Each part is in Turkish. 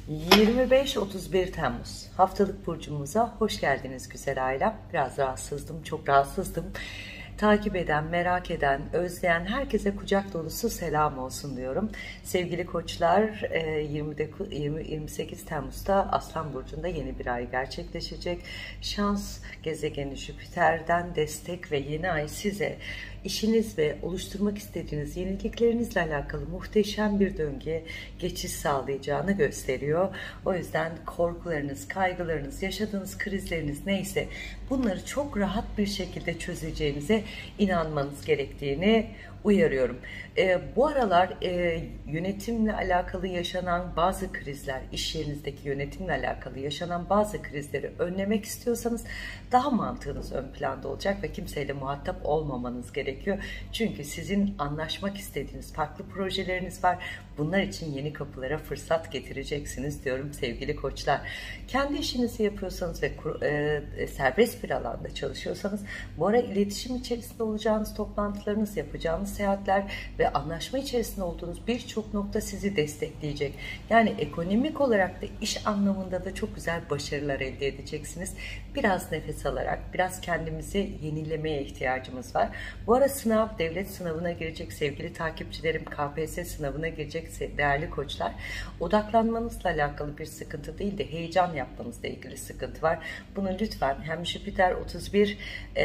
25-31 Temmuz haftalık burcumuza hoş geldiniz güzel ailem. Biraz rahatsızdım, çok rahatsızdım. Takip eden, merak eden, özleyen herkese kucak dolusu selam olsun diyorum. Sevgili koçlar, 28 Temmuz'da Aslan Burcu'nda yeni bir ay gerçekleşecek. Şans gezegeni Jüpiter'den destek ve yeni ay size işiniz ve oluşturmak istediğiniz yeniliklerinizle alakalı muhteşem bir döngüye geçiş sağlayacağını gösteriyor. O yüzden korkularınız, kaygılarınız, yaşadığınız krizleriniz neyse bunları çok rahat bir şekilde çözeceğinize inanmanız gerektiğini uyarıyorum. Bu aralar yönetimle alakalı yaşanan bazı krizler, iş yerinizdeki yönetimle alakalı yaşanan bazı krizleri önlemek istiyorsanız daha mantığınız ön planda olacak ve kimseyle muhatap olmamanız gerekiyor. Çünkü sizin anlaşmak istediğiniz farklı projeleriniz var. Bunlar için yeni kapılara fırsat getireceksiniz diyorum sevgili koçlar. Kendi işinizi yapıyorsanız ve serbest bir alanda çalışıyorsanız bu ara iletişim içerisinde olacağınız toplantılarınız, yapacağınız seyahatler ve anlaşma içerisinde olduğunuz birçok nokta sizi destekleyecek. Yani ekonomik olarak da iş anlamında da çok güzel başarılar elde edeceksiniz. Biraz nefes alarak, biraz kendimizi yenilemeye ihtiyacımız var. Bu ara sınav, devlet sınavına girecek sevgili takipçilerim, KPSS sınavına girecek değerli koçlar. Odaklanmanızla alakalı bir sıkıntı değil de heyecan yapmanızla ilgili sıkıntı var. Bunu lütfen hem Jüpiter 31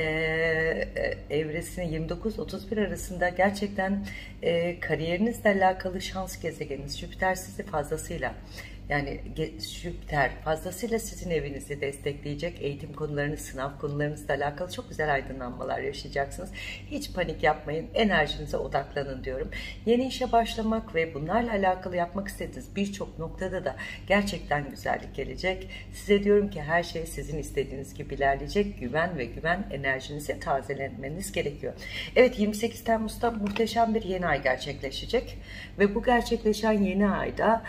evresini 29-31 arasında gerçekten kariyerinizle alakalı şans gezegeniniz Jüpiter sizi fazlasıyla, yani Jüpiter fazlasıyla sizin evinizi destekleyecek. Eğitim konularınız, sınav konularınızla alakalı çok güzel aydınlanmalar yaşayacaksınız. Hiç panik yapmayın, enerjinize odaklanın diyorum. Yeni işe başlamak ve bunlarla alakalı yapmak istediğiniz birçok noktada da gerçekten güzellik gelecek. Size diyorum ki her şey sizin istediğiniz gibi ilerleyecek. Güven ve güven enerjinizi tazelemeniz gerekiyor. Evet, 28 Temmuz'da muhteşem bir yeni ay gerçekleşecek ve bu gerçekleşen yeni ayda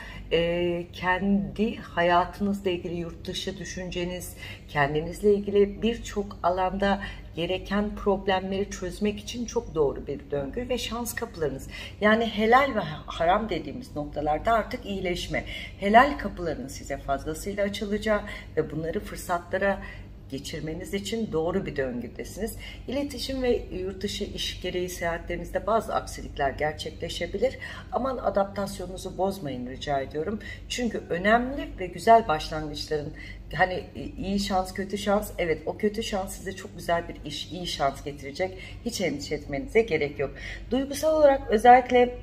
kendi hayatınızla ilgili yurt dışı düşünceniz, kendinizle ilgili birçok alanda gereken problemleri çözmek için çok doğru bir döngü ve şans kapılarınız, yani helal ve haram dediğimiz noktalarda artık iyileşme, helal kapılarının size fazlasıyla açılacağı ve bunları fırsatlara geçirmeniz için doğru bir döngüdesiniz. İletişim ve yurt dışı iş gereği seyahatlerinizde bazı aksilikler gerçekleşebilir. Aman adaptasyonunuzu bozmayın rica ediyorum. Çünkü önemli ve güzel başlangıçların, hani iyi şans, kötü şans, evet o kötü şans size çok güzel bir iş, iyi şans getirecek. Hiç endişe etmenize gerek yok. Duygusal olarak özellikle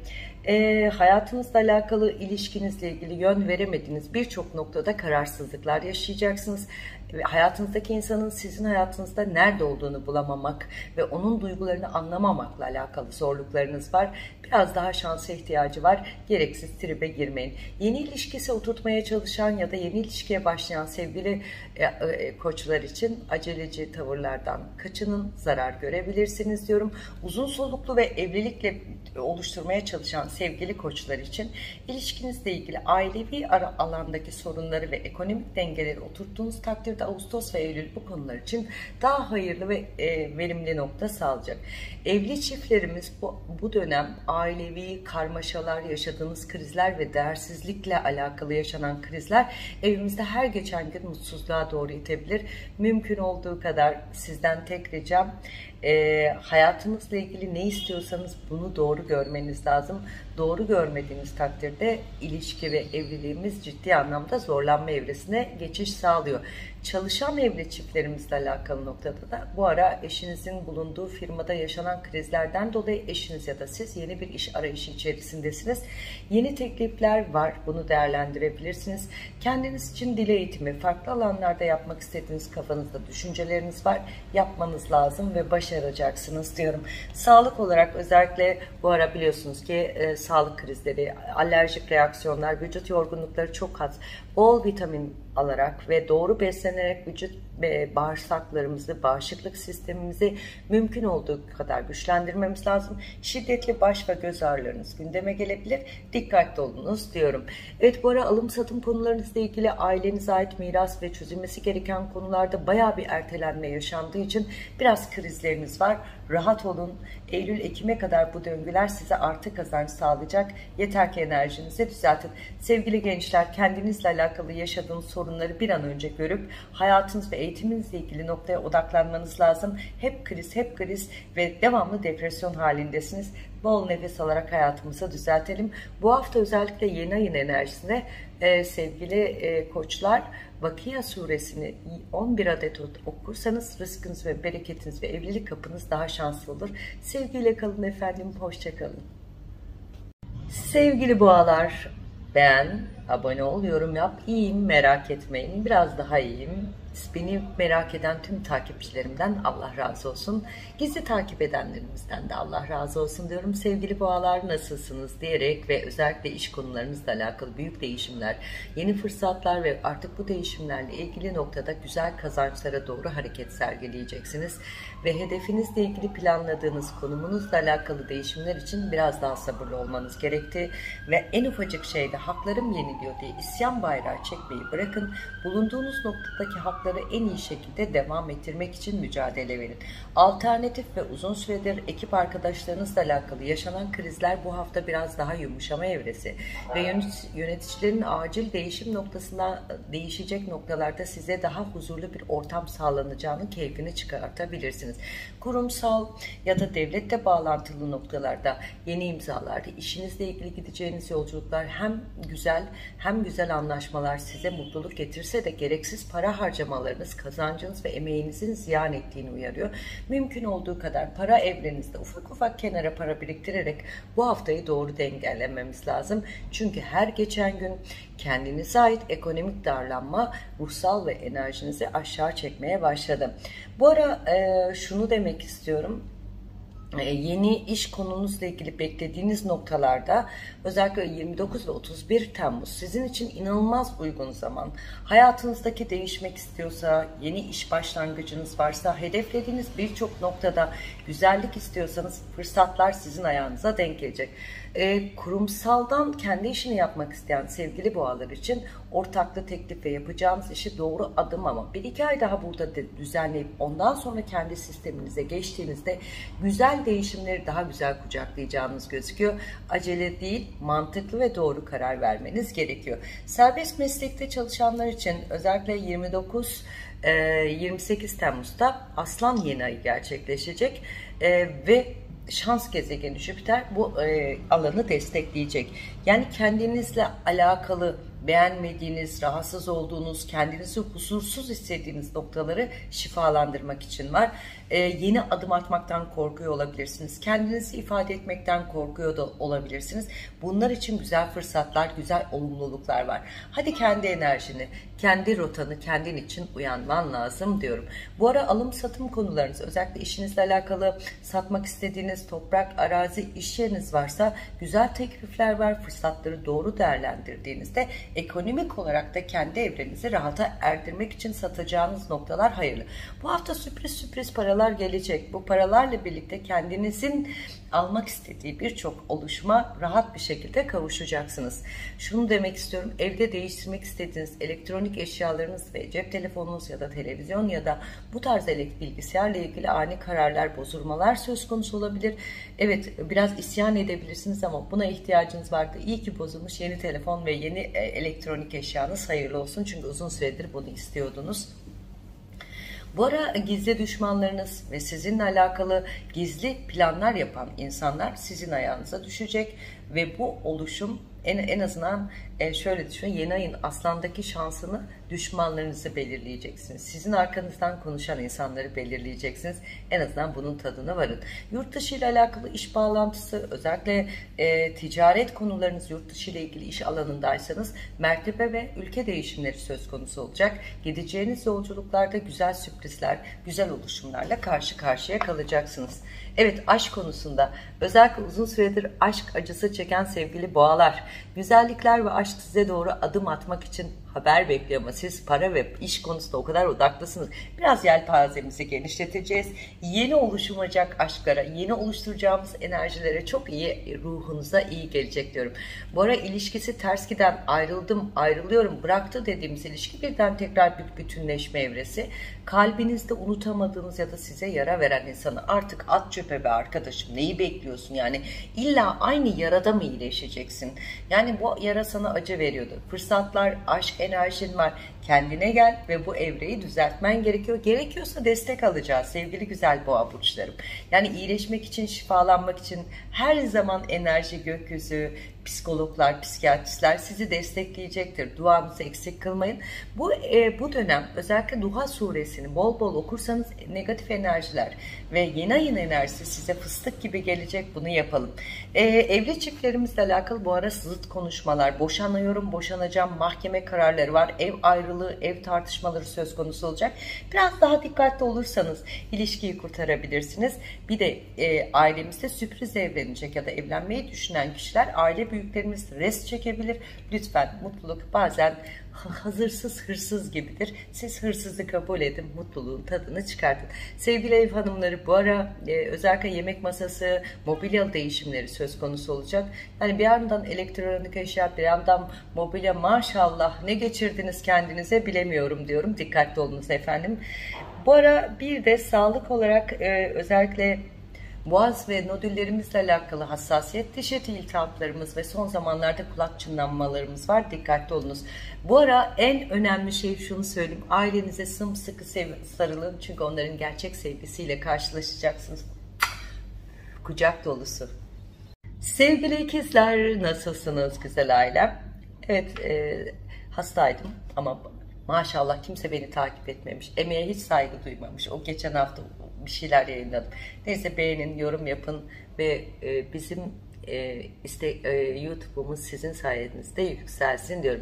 hayatınızla alakalı, ilişkinizle ilgili yön veremediğiniz birçok noktada kararsızlıklar yaşayacaksınız. Hayatınızdaki insanın sizin hayatınızda nerede olduğunu bulamamak ve onun duygularını anlamamakla alakalı zorluklarınız var. Biraz daha şansa ihtiyacı var. Gereksiz tribe girmeyin. Yeni ilişkisi oturtmaya çalışan ya da yeni ilişkiye başlayan sevgili koçlar için aceleci tavırlardan kaçının, zarar görebilirsiniz diyorum. Uzun soluklu ve evlilikle oluşturmaya çalışan sevgili koçlar için ilişkinizle ilgili ailevi alandaki sorunları ve ekonomik dengeleri oturttuğunuz takdirde Ağustos ve Eylül bu konular için daha hayırlı ve verimli nokta sağlayacak. Evli çiftlerimiz bu dönem ailevi karmaşalar, yaşadığımız krizler ve değersizlikle alakalı yaşanan krizler evimizde her geçen gün mutsuzluğa doğru itebilir. Mümkün olduğu kadar sizden tek ricam, hayatınızla ilgili ne istiyorsanız bunu doğru görmeniz lazım. Doğru görmediğiniz takdirde ilişki ve evliliğimiz ciddi anlamda zorlanma evresine geçiş sağlıyor. Çalışan evli çiftlerimizle alakalı noktada da bu ara eşinizin bulunduğu firmada yaşanan krizlerden dolayı eşiniz ya da siz yeni bir iş arayışı içerisindesiniz. Yeni teklifler var, bunu değerlendirebilirsiniz. Kendiniz için dil eğitimi, farklı alanlarda yapmak istediğiniz kafanızda düşünceleriniz var. Yapmanız lazım ve başaracaksınız diyorum. Sağlık olarak özellikle bu ara biliyorsunuz ki sağlık krizleri, alerjik reaksiyonlar, vücut yorgunlukları çok az. Bol vitamin alarak ve doğru beslenerek vücut ve bağırsaklarımızı, bağışıklık sistemimizi mümkün olduğu kadar güçlendirmemiz lazım. Şiddetli baş ve göz ağrılarınız gündeme gelebilir. Dikkatli olunuz diyorum. Evet, bu ara alım satım konularınızla ilgili ailenize ait miras ve çözülmesi gereken konularda bayağı bir ertelenme yaşandığı için biraz krizleriniz var. Rahat olun. Eylül-Ekim'e kadar bu döngüler size artı kazanç sağlayacak. Yeter ki enerjinizi düzeltin. Sevgili gençler, kendinizle alakalı yaşadığınız sorunları bir an önce görüp hayatınız ve eğitiminizle ilgili noktaya odaklanmanız lazım. Hep kriz ve devamlı depresyon halindesiniz. Bol nefes alarak hayatımızı düzeltelim. Bu hafta özellikle yeni ayın enerjisinde sevgili koçlar, Vakıya suresini 11 adet okursanız rızkınız ve bereketiniz ve evlilik kapınız daha şanslı olur. Sevgiyle kalın efendim, hoşça kalın. Sevgili boğalar, beğen, abone ol, yorum yap. İyiyim, merak etmeyin, biraz daha iyiyim. Beni merak eden tüm takipçilerimden Allah razı olsun. Gizli takip edenlerimizden de Allah razı olsun diyorum. Sevgili boğalar, nasılsınız diyerek ve özellikle iş konularınızla alakalı büyük değişimler, yeni fırsatlar ve artık bu değişimlerle ilgili noktada güzel kazançlara doğru hareket sergileyeceksiniz. Ve hedefinizle ilgili planladığınız konumunuzla alakalı değişimler için biraz daha sabırlı olmanız gerekti. Ve en ufacık şeyde haklarım yeniliyor diye isyan bayrağı çekmeyi bırakın. Bulunduğunuz noktadaki hakları en iyi şekilde devam ettirmek için mücadele verin. Alternatif ve uzun süredir ekip arkadaşlarınızla alakalı yaşanan krizler bu hafta biraz daha yumuşama evresi ve yöneticilerin acil değişim noktasına değişecek noktalarda size daha huzurlu bir ortam sağlanacağının keyfini çıkartabilirsiniz. Kurumsal ya da devlette bağlantılı noktalarda yeni imzalarda işinizle ilgili gideceğiniz yolculuklar hem güzel anlaşmalar size mutluluk getirse de gereksiz para harcamalarınız kazancınız ve emeğinizin ziyan ettiğini uyarıyor. Mümkün olduğu kadar para evrenizde ufak ufak kenara para biriktirerek bu haftayı doğru dengelememiz lazım. Çünkü her geçen gün kendinize ait ekonomik darlanma ruhsal ve enerjinizi aşağı çekmeye başladı. Bu ara şunu demek istiyorum. Yeni iş konunuzla ilgili beklediğiniz noktalarda özellikle 29 ve 31 Temmuz sizin için inanılmaz uygun zaman. Hayatınızdaki değişmek istiyorsa, yeni iş başlangıcınız varsa, hedeflediğiniz birçok noktada güzellik istiyorsanız fırsatlar sizin ayağınıza denk gelecek. Kurumsaldan kendi işini yapmak isteyen sevgili boğalar için ortaklı teklif ve yapacağınız işi doğru adım ama 1-2 ay daha burada düzenleyip ondan sonra kendi sisteminize geçtiğinizde güzel değişimleri daha güzel kucaklayacağınız gözüküyor. Acele değil, mantıklı ve doğru karar vermeniz gerekiyor. Serbest meslekte çalışanlar için özellikle 28 Temmuz'da Aslan yeni ayı gerçekleşecek ve şans gezegeni Jüpiter bu alanı destekleyecek. Yani kendinizle alakalı beğenmediğiniz, rahatsız olduğunuz, kendinizi huzursuz hissettiğiniz noktaları şifalandırmak için var. Yeni adım atmaktan korkuyor olabilirsiniz. Kendinizi ifade etmekten korkuyor da olabilirsiniz. Bunlar için güzel fırsatlar, güzel olumluluklar var. Hadi kendi enerjini, kendi rotanı kendin için uyanman lazım diyorum. Bu ara alım satım konularınız, özellikle işinizle alakalı satmak istediğiniz toprak, arazi, iş yeriniz varsa güzel teklifler var. Fırsatları doğru değerlendirdiğinizde ekonomik olarak da kendi evrenizi rahata erdirmek için satacağınız noktalar hayırlı. Bu hafta sürpriz paralar gelecek. Bu paralarla birlikte kendinizin almak istediği birçok oluşuma rahat bir şekilde kavuşacaksınız. Şunu demek istiyorum. Evde değiştirmek istediğiniz elektronik eşyalarınız ve cep telefonunuz ya da televizyon ya da bu tarz bilgisayarla ilgili ani kararlar, bozulmalar söz konusu olabilir. Evet, biraz isyan edebilirsiniz ama buna ihtiyacınız vardı. İyi ki bozulmuş yeni telefon ve yeni elektronik eşyanız hayırlı olsun. Çünkü uzun süredir bunu istiyordunuz. Bu ara gizli düşmanlarınız ve sizinle alakalı gizli planlar yapan insanlar sizin ayağınıza düşecek ve bu oluşum en azından şöyle düşünün, yeni ayın Aslan'daki şansını düşmanlarınızı belirleyeceksiniz. Sizin arkanızdan konuşan insanları belirleyeceksiniz. En azından bunun tadına varın. Yurt dışı ile alakalı iş bağlantısı, özellikle ticaret konularınız, yurt dışı ile ilgili iş alanındaysanız mertebe ve ülke değişimleri söz konusu olacak. Gideceğiniz yolculuklarda güzel sürprizler, güzel oluşumlarla karşı karşıya kalacaksınız. Evet, aşk konusunda özellikle uzun süredir aşk acısı çeken sevgili boğalar, güzellikler ve aşk size doğru adım atmak için haber bekliyor ama siz para ve iş konusunda o kadar odaklısınız. Biraz yelpazemizi genişleteceğiz. Yeni oluşacak aşklara, yeni oluşturacağımız enerjilere çok iyi, ruhunuza iyi gelecek diyorum. Bu ara ilişkisi ters giden, ayrıldım, ayrılıyorum, bıraktı dediğimiz ilişki birden tekrar bir bütünleşme evresi. Kalbinizde unutamadığınız ya da size yara veren insanı artık at çöpe be arkadaşım. Neyi bekliyorsun yani? İlla aynı yarada mı iyileşeceksin? Yani bu yara sana acı veriyordu. Fırsatlar, aşk enerjin var. Kendine gel ve bu evreyi düzeltmen gerekiyor. Gerekiyorsa destek alacağız sevgili güzel boğa burçlarım. Yani iyileşmek için, şifalanmak için her zaman enerji, gökyüzü, psikologlar, psikiyatristler sizi destekleyecektir. Duanızı eksik kılmayın. Bu dönem özellikle Duha suresini bol bol okursanız negatif enerjiler ve yeni ayın enerjisi size fıstık gibi gelecek. Bunu yapalım. Evli çiftlerimizle alakalı bu ara zıt konuşmalar, boşanıyorum, boşanacağım, mahkeme kararları var, ev ayrılığı, ev tartışmaları söz konusu olacak. Biraz daha dikkatli olursanız ilişkiyi kurtarabilirsiniz. Bir de ailemizde sürpriz evlenecek ya da evlenmeyi düşünen kişiler, aile büyüklerimiz rest çekebilir. Lütfen, mutluluk bazen hazırsız hırsız gibidir. Siz hırsızı kabul edin, mutluluğun tadını çıkartın. Sevgili ev hanımları, bu ara özellikle yemek masası, mobilya değişimleri söz konusu olacak. Yani bir yandan elektronik eşya, bir yandan mobilya, maşallah ne geçirdiniz kendinize bilemiyorum diyorum. Dikkatli olunuz efendim. Bu ara bir de sağlık olarak özellikle boğaz ve nodüllerimizle alakalı hassasiyet, diş eti iltihaplarımız ve son zamanlarda kulak çınlanmalarımız var. Dikkatli olunuz. Bu ara en önemli şey şunu söyleyeyim. Ailenize sımsıkı sarılın. Çünkü onların gerçek sevgisiyle karşılaşacaksınız. Kucak dolusu. Sevgili ikizler, nasılsınız güzel ailem? Evet, hastaydım ama maşallah kimse beni takip etmemiş. Emeğe hiç saygı duymamış. O geçen hafta bir şeyler yayınladım. Neyse, beğenin, yorum yapın ve bizim YouTube'umuz sizin sayenizde yükselsin diyorum.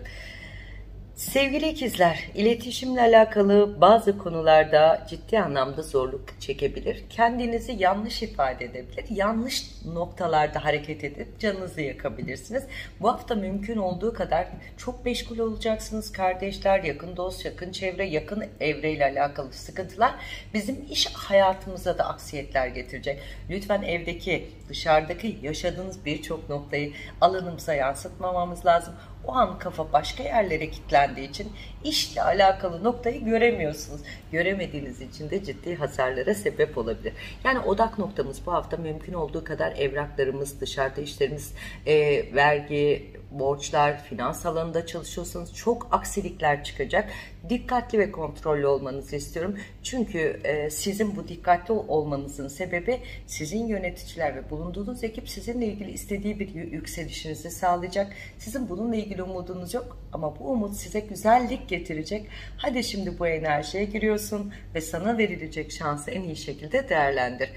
Sevgili ikizler, iletişimle alakalı bazı konularda ciddi anlamda zorluk çekebilir. Kendinizi yanlış ifade edebilir. Yanlış noktalarda hareket edip canınızı yakabilirsiniz. Bu hafta mümkün olduğu kadar çok meşgul olacaksınız. Kardeşler, yakın dost, yakın çevre, yakın evreyle alakalı sıkıntılar bizim iş hayatımıza da aksiyetler getirecek. Lütfen evdeki, dışarıdaki yaşadığınız birçok noktayı alanımıza yansıtmamamız lazım. O an kafa başka yerlere kilitlendiği için işle alakalı noktayı göremiyorsunuz. Göremediğiniz için de ciddi hasarlara sebep olabilir. Yani odak noktamız bu hafta mümkün olduğu kadar evraklarımız, dışarıda işlerimiz, vergi, borçlar, finans alanında çalışıyorsanız çok aksilikler çıkacak. Dikkatli ve kontrollü olmanızı istiyorum. Çünkü sizin bu dikkatli olmanızın sebebi sizin yöneticiler ve bulunduğunuz ekip sizinle ilgili istediği bir yükselişinizi sağlayacak. Sizin bununla ilgili umudunuz yok ama bu umut size güzellik getirecek. Hadi şimdi bu enerjiye giriyorsun ve sana verilecek şansı en iyi şekilde değerlendir.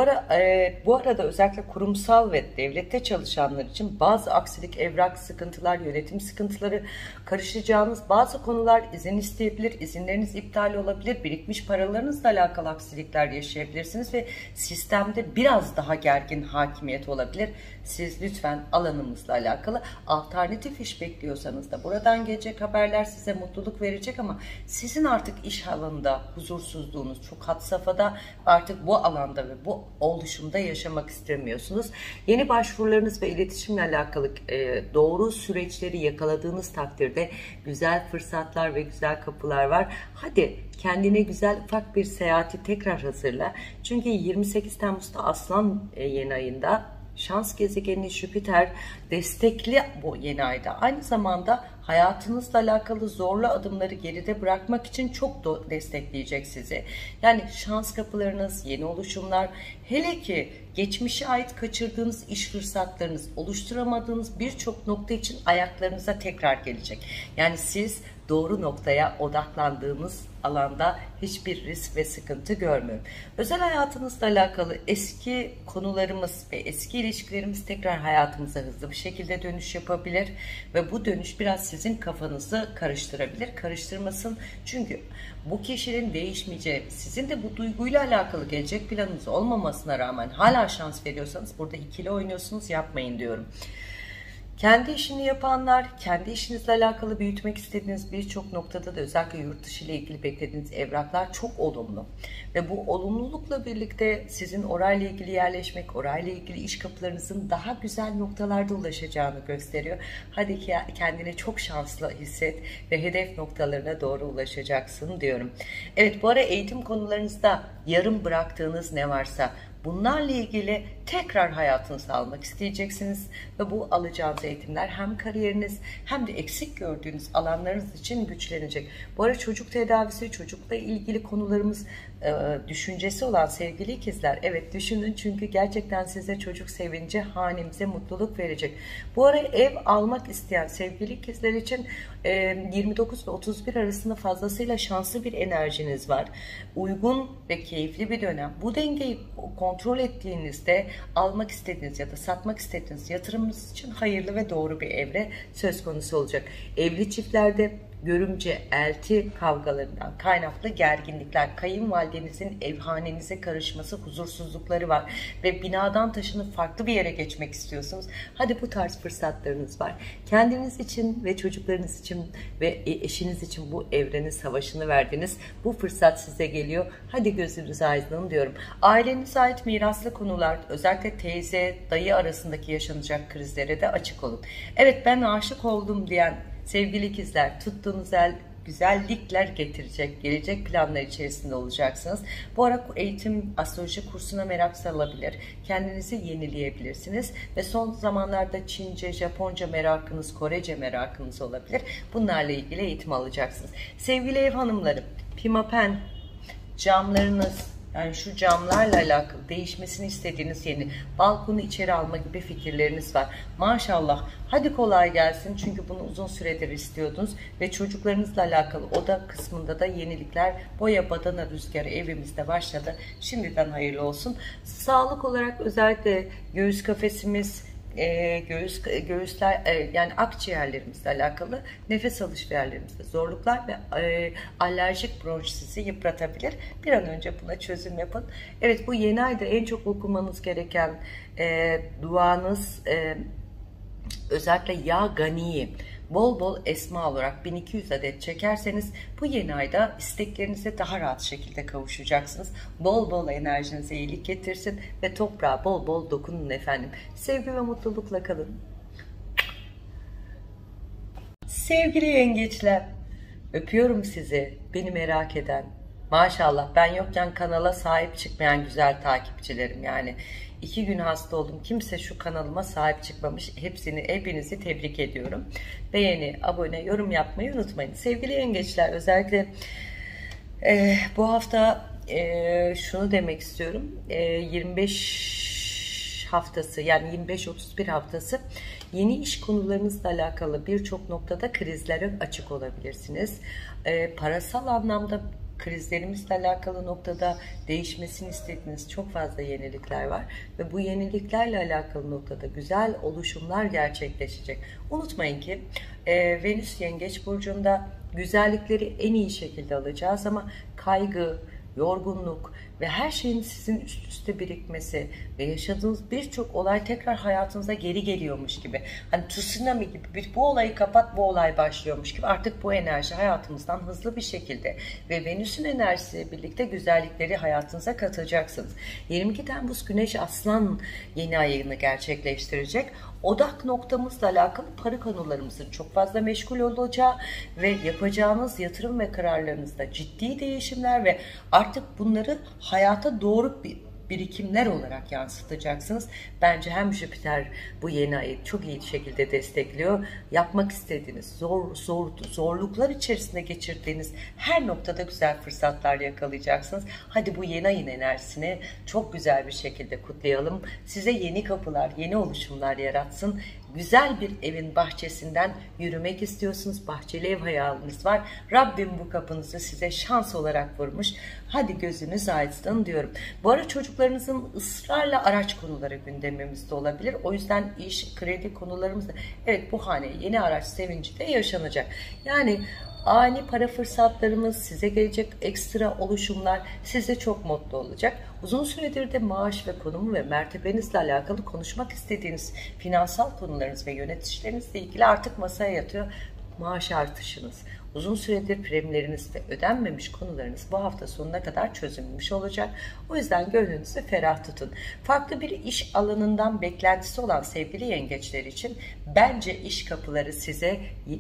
Bu arada özellikle kurumsal ve devlette çalışanlar için bazı aksilik, evrak sıkıntılar, yönetim sıkıntıları, karışacağınız bazı konular, izin isteyebilir, izinleriniz iptal olabilir, birikmiş paralarınızla alakalı aksilikler yaşayabilirsiniz ve sistemde biraz daha gergin hakimiyet olabilir. Siz lütfen alanımızla alakalı alternatif iş bekliyorsanız da buradan gelecek haberler size mutluluk verecek ama sizin artık iş alanında huzursuzluğunuz çok had safhada, artık bu alanda ve bu oluşumda yaşamak istemiyorsunuz. Yeni başvurularınız ve iletişimle alakalı doğru süreçleri yakaladığınız takdirde güzel fırsatlar ve güzel kapılar var. Hadi kendine güzel ufak bir seyahati tekrar hazırla. Çünkü 28 Temmuz'da Aslan yeni ayında şans gezegeni Jüpiter destekli bu yeni ayda. Aynı zamanda hayatınızla alakalı zorlu adımları geride bırakmak için çok destekleyecek sizi. Yani şans kapılarınız, yeni oluşumlar, hele ki geçmişe ait kaçırdığınız iş fırsatlarınız, oluşturamadığınız birçok nokta için ayaklarınıza tekrar gelecek. Yani siz doğru noktaya odaklandığınız alanda hiçbir risk ve sıkıntı görmüyorum. Özel hayatınızla alakalı eski konularımız ve eski ilişkilerimiz tekrar hayatımıza hızlı bir şekilde dönüş yapabilir ve bu dönüş biraz sizin kafanızı karıştırabilir. Karıştırmasın, çünkü bu kişinin değişmeyeceği, sizin de bu duyguyla alakalı gelecek planınız olmamasına rağmen hala şans veriyorsanız burada ikili oynuyorsunuz, yapmayın diyorum. Kendi işini yapanlar, kendi işinizle alakalı büyütmek istediğiniz birçok noktada da özellikle yurt dışı ile ilgili beklediğiniz evraklar çok olumlu. Ve bu olumlulukla birlikte sizin orayla ilgili yerleşmek, orayla ilgili iş kapılarınızın daha güzel noktalarda ulaşacağını gösteriyor. Hadi kendini çok şanslı hisset ve hedef noktalarına doğru ulaşacaksın diyorum. Evet, bu ara eğitim konularınızda yarım bıraktığınız ne varsa bunlarla ilgili tekrar hayatınıza almak isteyeceksiniz ve bu alacağınız eğitimler hem kariyeriniz hem de eksik gördüğünüz alanlarınız için güçlenecek. Bu ara çocuk tedavisi, çocukla ilgili konularımız düşüncesi olan sevgili ikizler, evet düşünün, çünkü gerçekten size çocuk sevinci hanemize mutluluk verecek. Bu ara ev almak isteyen sevgili ikizler için 29 ve 31 arasında fazlasıyla şanslı bir enerjiniz var. Uygun ve keyifli bir dönem. Bu dengeyi kontrol ettiğinizde almak istediğiniz ya da satmak istediğiniz yatırımınız için hayırlı ve doğru bir evre söz konusu olacak. Evli çiftlerde görümce, elti kavgalarından kaynaklı gerginlikler, kayınvalidenizin evhanenize karışması, huzursuzlukları var ve binadan taşınıp farklı bir yere geçmek istiyorsunuz. Hadi bu tarz fırsatlarınız var. Kendiniz için ve çocuklarınız için ve eşiniz için bu evrenin savaşını verdiniz. Bu fırsat size geliyor. Hadi gözünüz aydın diyorum. Ailenize ait miraslı konular, özellikle teyze, dayı arasındaki yaşanacak krizlere de açık olun. Evet, ben aşık oldum diyen sevgili ikizler, tuttuğunuz el güzellikler getirecek, gelecek planlar içerisinde olacaksınız. Bu ara eğitim, astroloji kursuna merak salabilir, kendinizi yenileyebilirsiniz ve son zamanlarda Çince, Japonca merakınız, Korece merakınız olabilir. Bunlarla ilgili eğitim alacaksınız. Sevgili ev hanımlarım, pimapen, camlarınız, yani şu camlarla alakalı değişmesini istediğiniz yeni balkonu içeri alma gibi fikirleriniz var. Maşallah. Hadi kolay gelsin, çünkü bunu uzun süredir istiyordunuz ve çocuklarınızla alakalı oda kısmında da yenilikler, boya badana rüzgarı evimizde başladı. Şimdiden hayırlı olsun. Sağlık olarak özellikle göğüs kafesimiz, göğüsler, yani akciğerlerimizle alakalı nefes alış yerlerimizde zorluklar ve alerjik bronşitisi yıpratabilir. Bir an önce buna çözüm yapın. Evet, bu yeni ayda en çok okumanız gereken duanız özellikle Ya Gani'yi bol bol esma olarak 1200 adet çekerseniz bu yeni ayda isteklerinize daha rahat şekilde kavuşacaksınız. Bol bol enerjinize iyilik getirsin ve toprağa bol bol dokunun efendim. Sevgi ve mutlulukla kalın. Sevgili yengeçler, öpüyorum sizi, beni merak eden. Maşallah, ben yokken kanala sahip çıkmayan güzel takipçilerim yani. 2 gün hasta oldum. Kimse şu kanalıma sahip çıkmamış. Hepinizi tebrik ediyorum. Beğeni, abone, yorum yapmayı unutmayın. Sevgili yengeçler, özellikle bu hafta şunu demek istiyorum. 25 haftası, yani 25-31 haftası yeni iş konularınızla alakalı birçok noktada krizlere açık olabilirsiniz. Parasal anlamda krizlerimizle alakalı noktada değişmesini istediğiniz çok fazla yenilikler var ve bu yeniliklerle alakalı noktada güzel oluşumlar gerçekleşecek. Unutmayın ki Venüs Yengeç burcunda güzellikleri en iyi şekilde alacağız ama kaygı, yorgunluk ve her şeyin sizin üst üste birikmesi ve yaşadığınız birçok olay tekrar hayatınıza geri geliyormuş gibi. Hani tsunami gibi, bu olayı kapat, bu olay başlıyormuş gibi artık bu enerji hayatımızdan hızlı bir şekilde ve Venüs'ün enerjisiyle birlikte güzellikleri hayatınıza katacaksınız. 22 Temmuz Güneş Aslan yeni ayını gerçekleştirecek. Odak noktamızla alakalı para konularımızın çok fazla meşgul olacağı ve yapacağınız yatırım ve kararlarınızda ciddi değişimler ve artık bunları hayata doğru birikimler olarak yansıtacaksınız. Bence hem Jüpiter bu yeni ayı çok iyi şekilde destekliyor. Yapmak istediğiniz, zorluklar içerisinde geçirdiğiniz her noktada güzel fırsatlar yakalayacaksınız. Hadi bu yeni ayın enerjisini çok güzel bir şekilde kutlayalım. Size yeni kapılar, yeni oluşumlar yaratsın. Güzel bir evin bahçesinden yürümek istiyorsunuz. Bahçeli ev hayaliniz var. Rabbim bu kapınızı size şans olarak vurmuş. Hadi gözünüz aydın diyorum. Bu ara çocuklarınızın ısrarla araç konuları gündemimizde olabilir. O yüzden iş, kredi konularımızda, evet, bu hane yeni araç sevinci de yaşanacak. Yani Ani para fırsatlarımız, size gelecek ekstra oluşumlar sizi çok mutlu olacak. Uzun süredir de maaş ve konumu ve mertebenizle alakalı konuşmak istediğiniz finansal konularınız ve yöneticilerinizle ilgili artık masaya yatıyor. Maaş artışınız, uzun süredir primleriniz ve ödenmemiş konularınız bu hafta sonuna kadar çözülmüş olacak. O yüzden gönlünüzü ferah tutun. Farklı bir iş alanından beklentisi olan sevgili yengeçler için bence iş kapıları size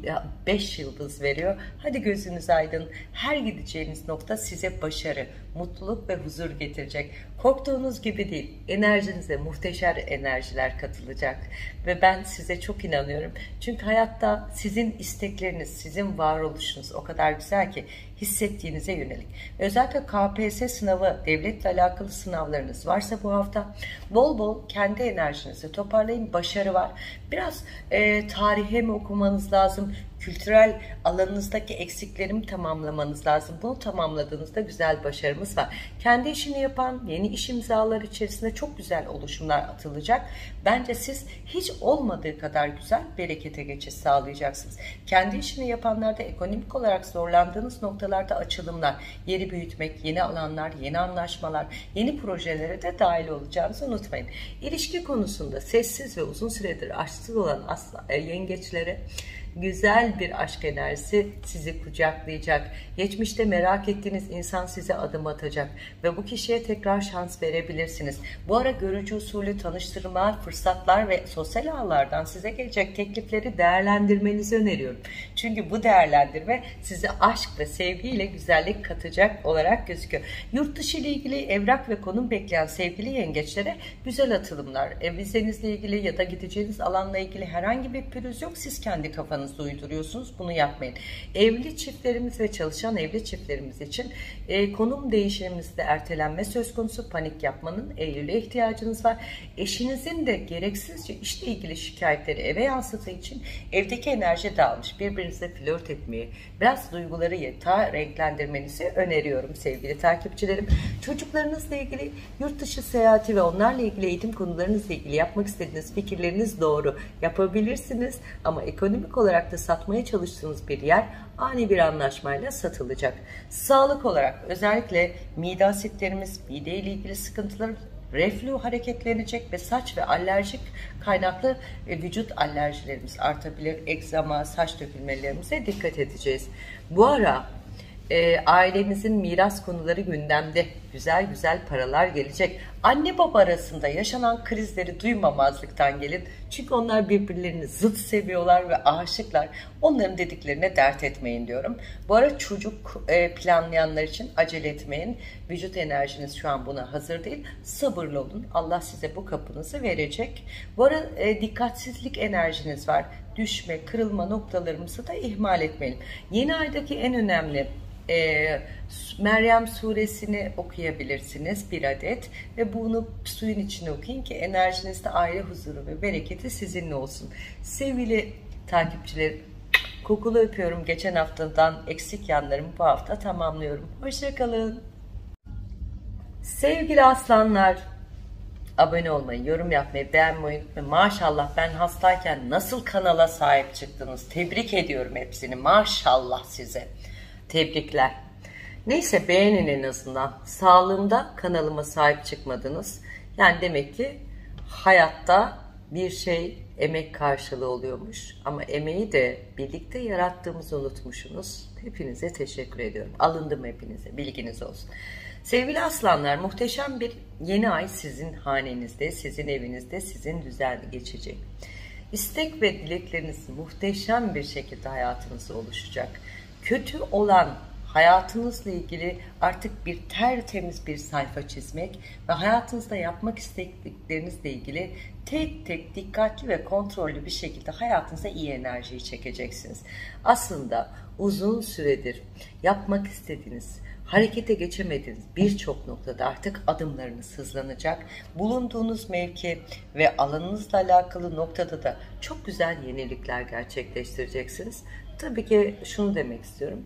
5 yıldız veriyor. Hadi gözünüz aydın. Her gideceğiniz nokta size başarı, mutluluk ve huzur getirecek. Korktuğunuz gibi değil, enerjinize muhteşem enerjiler katılacak. Ve ben size çok inanıyorum. Çünkü hayatta sizin istekleriniz, sizin varoluşunuz o kadar güzel ki hissettiğinize yönelik. Özellikle KPSS sınavı, devletle alakalı sınavlarınız varsa bu hafta bol bol kendi enerjinizi toparlayın. Başarı var. Biraz tarihe mi okumanız lazım? Kültürel alanınızdaki eksiklerimi tamamlamanız lazım. Bunu tamamladığınızda güzel başarımız var. Kendi işini yapan yeni iş imzaları içerisinde çok güzel oluşumlar atılacak. Bence siz hiç olmadığı kadar güzel berekete geçiş sağlayacaksınız. Kendi işini yapanlarda ekonomik olarak zorlandığınız noktalarda açılımlar, yeri büyütmek, yeni alanlar, yeni anlaşmalar, yeni projelere de dahil olacağınızı unutmayın. İlişki konusunda sessiz ve uzun süredir aşksız olan yengeçlere güzel bir aşk enerjisi sizi kucaklayacak. Geçmişte merak ettiğiniz insan size adım atacak ve bu kişiye tekrar şans verebilirsiniz. Bu ara görücü usulü tanıştırma, fırsatlar ve sosyal ağlardan size gelecek teklifleri değerlendirmenizi öneriyorum. Çünkü bu değerlendirme size aşk ve sevgiyle güzellik katacak olarak gözüküyor. Yurt dışı ile ilgili evrak ve konum bekleyen sevgili yengeçlere güzel atılımlar, vizenizle ilgili ya da gideceğiniz alanla ilgili herhangi bir pürüz yok. Siz kendi kafanızda uyduruyorsunuz. Bunu yapmayın. Evli çiftlerimiz ve çalışan evli çiftlerimiz için konum değişimimizde ertelenme söz konusu. Panik yapmanın Eylül'e ihtiyacınız var. Eşinizin de gereksizce işle ilgili şikayetleri eve yansıttığı için evdeki enerji dağılmış. Birbirinizle flört etmeyi, biraz duyguları yatağa renklendirmenizi öneriyorum sevgili takipçilerim. Çocuklarınızla ilgili yurt dışı seyahati ve onlarla ilgili eğitim konularınızla ilgili yapmak istediğiniz fikirleriniz doğru. Yapabilirsiniz ama ekonomik olarak da satmaya çalıştığınız bir yer ani bir anlaşmayla satılacak. Sağlık olarak özellikle mide asitlerimiz, mide ile ilgili sıkıntılar, reflü hareketlenecek ve saç ve alerjik kaynaklı vücut alerjilerimiz artabilir. Egzama, saç dökülmelerimize dikkat edeceğiz. Bu ara ailemizin miras konuları gündemde. Güzel güzel paralar gelecek. Anne baba arasında yaşanan krizleri duymamazlıktan gelin. Çünkü onlar birbirlerini zıt seviyorlar ve aşıklar. Onların dediklerine dert etmeyin diyorum. Bu ara çocuk planlayanlar için acele etmeyin. Vücut enerjiniz şu an buna hazır değil. Sabırlı olun. Allah size bu kapınızı verecek. Bu ara dikkatsizlik enerjiniz var. Düşme, kırılma noktalarımızı da ihmal etmeyin. Yeni aydaki en önemli Meryem suresini okuyabilirsiniz bir adet ve bunu suyun içine okuyun ki enerjinizde aile huzuru ve bereketi sizinle olsun. Sevgili takipçilerim, kokulu öpüyorum. Geçen haftadan eksik yanlarımı bu hafta tamamlıyorum. Hoşçakalın. Sevgili aslanlar, abone olmayı, yorum yapmayı, beğenmeyi unutmayın. Maşallah ben hastayken nasıl kanala sahip çıktınız. Tebrik ediyorum hepsini. Maşallah size. Tebrikler. Neyse beğenin en azından. Sağlığımda kanalıma sahip çıkmadınız. Yani demek ki hayatta bir şey emek karşılığı oluyormuş. Ama emeği de birlikte yarattığımızı unutmuşsunuz. Hepinize teşekkür ediyorum. Alındım hepinize. Bilginiz olsun. Sevgili aslanlar, muhteşem bir yeni ay sizin hanenizde, sizin evinizde, sizin düzenli geçecek. İstek ve dilekleriniz muhteşem bir şekilde hayatınızda oluşacak. Kötü olan hayatınızla ilgili artık bir tertemiz bir sayfa çizmek ve hayatınızda yapmak istediklerinizle ilgili tek tek dikkatli ve kontrollü bir şekilde hayatınıza iyi enerjiyi çekeceksiniz. Aslında uzun süredir yapmak istediğiniz, harekete geçemediğiniz birçok noktada artık adımlarınız hızlanacak. Bulunduğunuz mevki ve alanınızla alakalı noktada da çok güzel yenilikler gerçekleştireceksiniz. Tabii ki şunu demek istiyorum.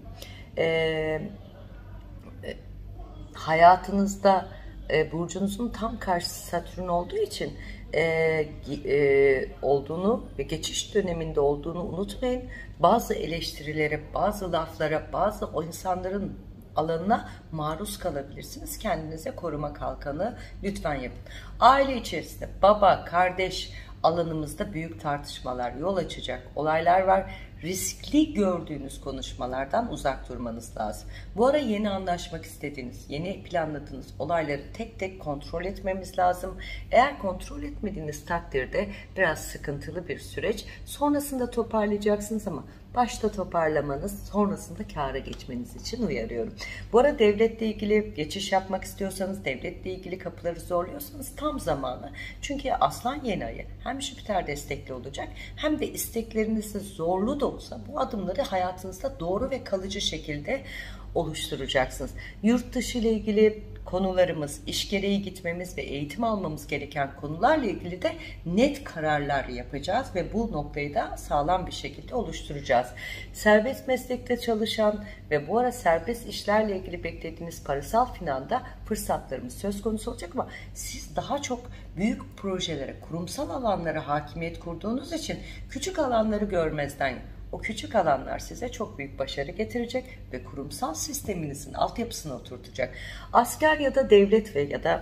Hayatınızda burcunuzun tam karşısı Satürn olduğu için olduğunu ve geçiş döneminde olduğunu unutmayın. Bazı eleştirilere, bazı laflara, bazı o insanların alanına maruz kalabilirsiniz. Kendinize koruma kalkanı lütfen yapın. Aile içerisinde baba, kardeş alanımızda büyük tartışmalar yol açacak olaylar var. Riskli gördüğünüz konuşmalardan uzak durmanız lazım. Bu ara yeni anlaşmak istediğiniz, yeni planladığınız olayları tek tek kontrol etmemiz lazım. Eğer kontrol etmediğiniz takdirde biraz sıkıntılı bir süreç. Sonrasında toparlayacaksınız ama başta toparlamanız, sonrasında kâra geçmeniz için uyarıyorum. Bu ara devletle ilgili geçiş yapmak istiyorsanız, devletle ilgili kapıları zorluyorsanız tam zamanı. Çünkü Aslan yeni ayı hem Jüpiter destekli olacak hem de isteklerinizi zorlu da olsa bu adımları hayatınızda doğru ve kalıcı şekilde oluşturacaksınız. Yurt dışı ile ilgili konularımız, iş gereği gitmemiz ve eğitim almamız gereken konularla ilgili de net kararlar yapacağız ve bu noktayı da sağlam bir şekilde oluşturacağız. Serbest meslekte çalışan ve bu ara serbest işlerle ilgili beklediğiniz parasal finanda fırsatlarımız söz konusu olacak ama siz daha çok büyük projelere, kurumsal alanlara hakimiyet kurduğunuz için küçük alanları görmezden o küçük alanlar size çok büyük başarı getirecek ve kurumsal sisteminizin altyapısını oturtacak. Asker ya da devlet ve ya da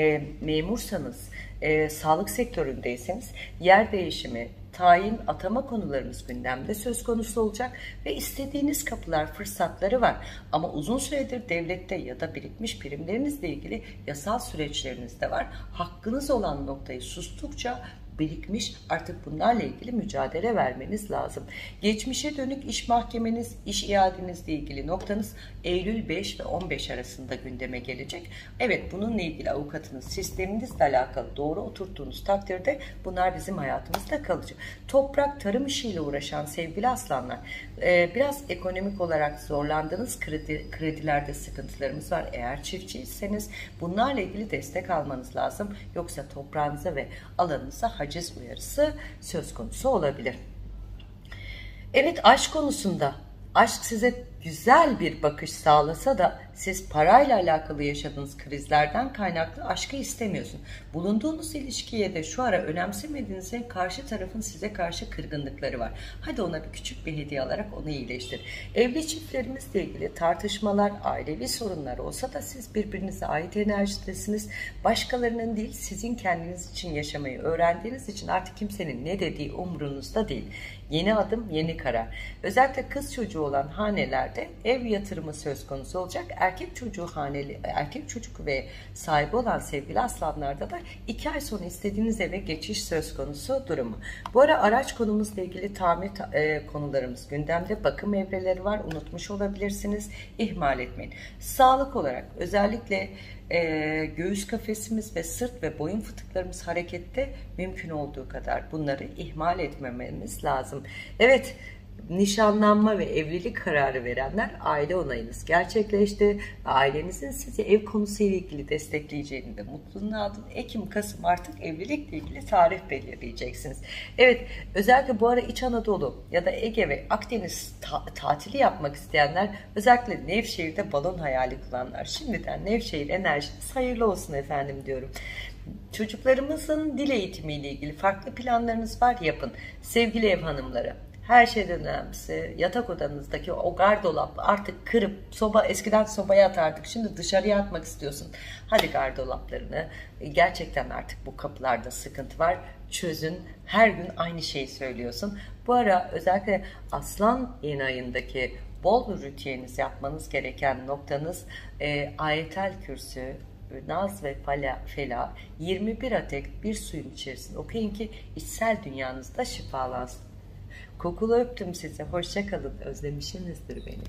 memursanız, sağlık sektöründeyseniz yer değişimi, tayin, atama konularımız gündemde söz konusu olacak ve istediğiniz kapılar, fırsatları var. Ama uzun süredir devlette ya da birikmiş primlerinizle ilgili yasal süreçleriniz de var. Hakkınız olan noktayı sustukça birikmiş, artık bunlarla ilgili mücadele vermeniz lazım. Geçmişe dönük iş mahkemeniz, iş iadenizle ilgili noktanız Eylül 5 ve 15 arasında gündeme gelecek. Evet, bununla ilgili avukatınız, sisteminizle alakalı doğru oturttuğunuz takdirde bunlar bizim hayatımızda kalıcı. Toprak, tarım işiyle uğraşan sevgili aslanlar, biraz ekonomik olarak zorlandığınız kredilerde sıkıntılarımız var. Eğer çiftçiyseniz bunlarla ilgili destek almanız lazım. Yoksa toprağınıza ve alanınıza haciz uyarısı söz konusu olabilir. Evet, aşk konusunda aşk size güzel bir bakış sağlasa da siz parayla alakalı yaşadığınız krizlerden kaynaklı aşkı istemiyorsunuz. Bulunduğunuz ilişkiye de şu ara önemsemediğinizde karşı tarafın size karşı kırgınlıkları var. Hadi ona bir küçük bir hediye alarak onu iyileştir. Evli çiftlerimizle ilgili tartışmalar, ailevi sorunlar olsa da siz birbirinize ait enerjidesiniz. Başkalarının değil, sizin kendiniz için yaşamayı öğrendiğiniz için artık kimsenin ne dediği umurunuzda değil. Yeni adım, yeni karar. Özellikle kız çocuğu olan hanelerde ev yatırımı söz konusu olacak. Erkek çocuğu haneli, erkek çocuk ve sahibi olan sevgili aslanlarda da 2 ay sonra istediğiniz eve geçiş söz konusu durumu. Bu ara araç konumuzla ilgili tamir konularımız gündemde. Bakım evreleri var. Unutmuş olabilirsiniz. İhmal etmeyin. Sağlık olarak özellikle göğüs kafesimiz ve sırt ve boyun fıtıklarımız harekette, mümkün olduğu kadar bunları ihmal etmememiz lazım. Evet, nişanlanma ve evlilik kararı verenler, aile onayınız gerçekleşti. Ailenizin sizi ev konusuyla ilgili destekleyeceğini de mutluluğunu aldın. Ekim, Kasım artık evlilikle ilgili tarih belirleyeceksiniz. Evet, özellikle bu ara İç Anadolu ya da Ege ve Akdeniz tatili yapmak isteyenler, özellikle Nevşehir'de balon hayali kuranlar, şimdiden Nevşehir enerjiniz hayırlı olsun efendim diyorum. Çocuklarımızın dil eğitimiyle ilgili farklı planlarınız var, yapın. Sevgili ev hanımları, her şeyden önemlisi yatak odanızdaki o gardolap artık kırıp, eskiden sobaya atardık, şimdi dışarıya atmak istiyorsun. Hadi gardolaplarını, gerçekten artık bu kapılarda sıkıntı var, çözün. Her gün aynı şeyi söylüyorsun. Bu ara özellikle Aslan yeni ayındaki bol ritüeliniz, yapmanız gereken noktanız Ayetel Kürsü, Naz ve Fela 21 adet bir suyun içerisinde okuyun ki içsel dünyanızda şifalansın. Kokulu öptüm size. Hoşça kalın. Özlemişsinizdir beni.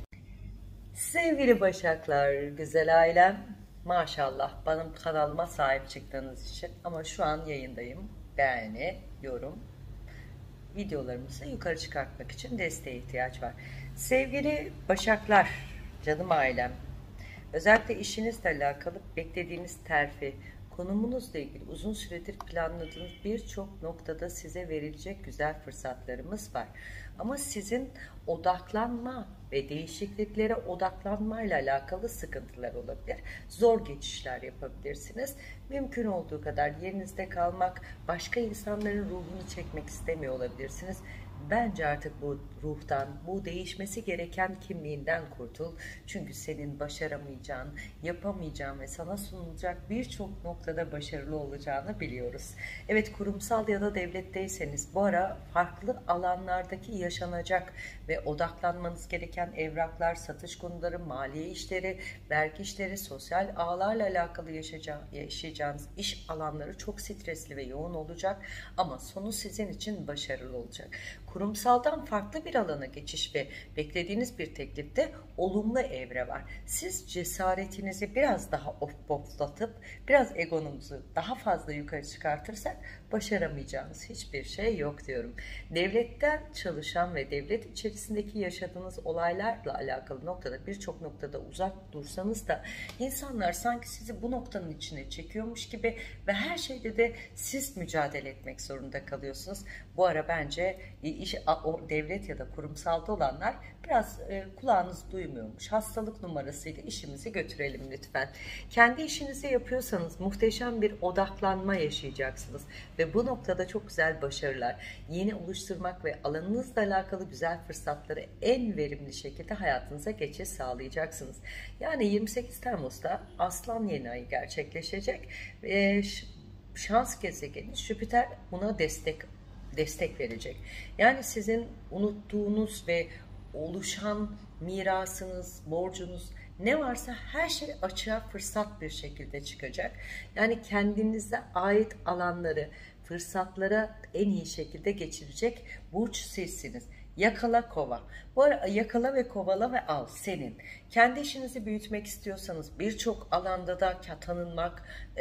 Sevgili Başaklar, güzel ailem. Maşallah benim kanalıma sahip çıktığınız için. Ama şu an yayındayım. Beğeni, yorum, videolarımızı yukarı çıkartmak için desteğe ihtiyaç var. Sevgili Başaklar, canım ailem. Özellikle işinizle alakalı beklediğiniz terfi, konumunuzla ilgili uzun süredir planladığınız birçok noktada size verilecek güzel fırsatlarımız var. Ama sizin odaklanma ve değişikliklere odaklanmayla alakalı sıkıntılar olabilir. Zor geçişler yapabilirsiniz. Mümkün olduğu kadar yerinizde kalmak, başka insanların ruhunu çekmek istemiyor olabilirsiniz. Bence artık bu ruhtan, bu değişmesi gereken kimliğinden kurtul. Çünkü senin başaramayacağın, yapamayacağın ve sana sunulacak birçok noktada başarılı olacağını biliyoruz. Evet, kurumsal ya da devletteyseniz bu ara farklı alanlardaki yaşanacak ve odaklanmanız gereken evraklar, satış konuları, maliye işleri, vergi işleri, sosyal ağlarla alakalı yaşayacağınız iş alanları çok stresli ve yoğun olacak ama sonu sizin için başarılı olacak. Kurumsaldan farklı bir alana geçiş ve beklediğiniz bir teklifte olumlu evre var. Siz cesaretinizi biraz daha oflatıp biraz egonunuzu daha fazla yukarı çıkartırsak başaramayacağınız hiçbir şey yok diyorum. Devletten çalışan ve devlet içerisindeki yaşadığınız olaylarla alakalı noktada birçok noktada uzak dursanız da insanlar sanki sizi bu noktanın içine çekiyormuş gibi ve her şeyde de siz mücadele etmek zorunda kalıyorsunuz. Bu ara bence devlet ya da kurumsalda olanlar biraz kulağınız duymuyormuş. Hastalık numarasıyla işimizi götürelim lütfen. Kendi işinizi yapıyorsanız muhteşem bir odaklanma yaşayacaksınız ve bu noktada çok güzel başarılar, yeni oluşturmak ve alanınızla alakalı güzel fırsatları en verimli şekilde hayatınıza geçiş sağlayacaksınız. Yani 28 Temmuz'da Aslan yeni ayı gerçekleşecek. Şans gezegeni Jüpiter buna destek verecek. Yani sizin unuttuğunuz ve oluşan mirasınız, borcunuz ne varsa her şey açığa fırsat bir şekilde çıkacak. Yani kendinize ait alanları, fırsatlara en iyi şekilde geçirecek burç sizsiniz. Yakala kova. Bu ara yakala ve kovala ve al senin. Kendi işinizi büyütmek istiyorsanız birçok alanda da tanınmak,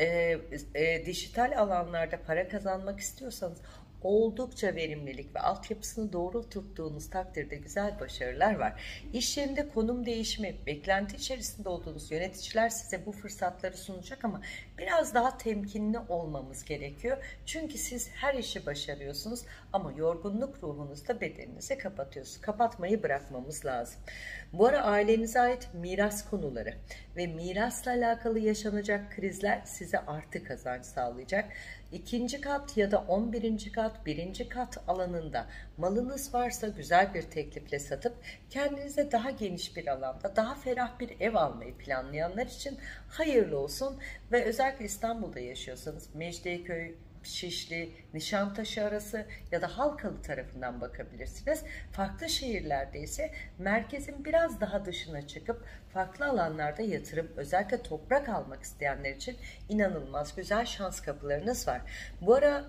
dijital alanlarda para kazanmak istiyorsanız oldukça verimlilik ve altyapısını doğru tuttuğunuz takdirde güzel başarılar var. İş yerinde konum değişimi, beklenti içerisinde olduğunuz yöneticiler size bu fırsatları sunacak ama biraz daha temkinli olmamız gerekiyor. Çünkü siz her işi başarıyorsunuz ama yorgunluk ruhunuzda bedeninizi kapatıyorsunuz. Kapatmayı bırakmamız lazım. Bu ara ailenize ait miras konuları ve mirasla alakalı yaşanacak krizler size artı kazanç sağlayacak. İkinci kat ya da 11. kat, birinci kat alanında malınız varsa güzel bir teklifle satıp kendinize daha geniş bir alanda, daha ferah bir ev almayı planlayanlar için hayırlı olsun ve özellikle İstanbul'da yaşıyorsanız Mecidiyeköy, Şişli, Nişantaşı arası ya da Halkalı tarafından bakabilirsiniz. Farklı şehirlerde ise merkezin biraz daha dışına çıkıp farklı alanlarda yatırım, özellikle toprak almak isteyenler için inanılmaz güzel şans kapılarınız var. Bu ara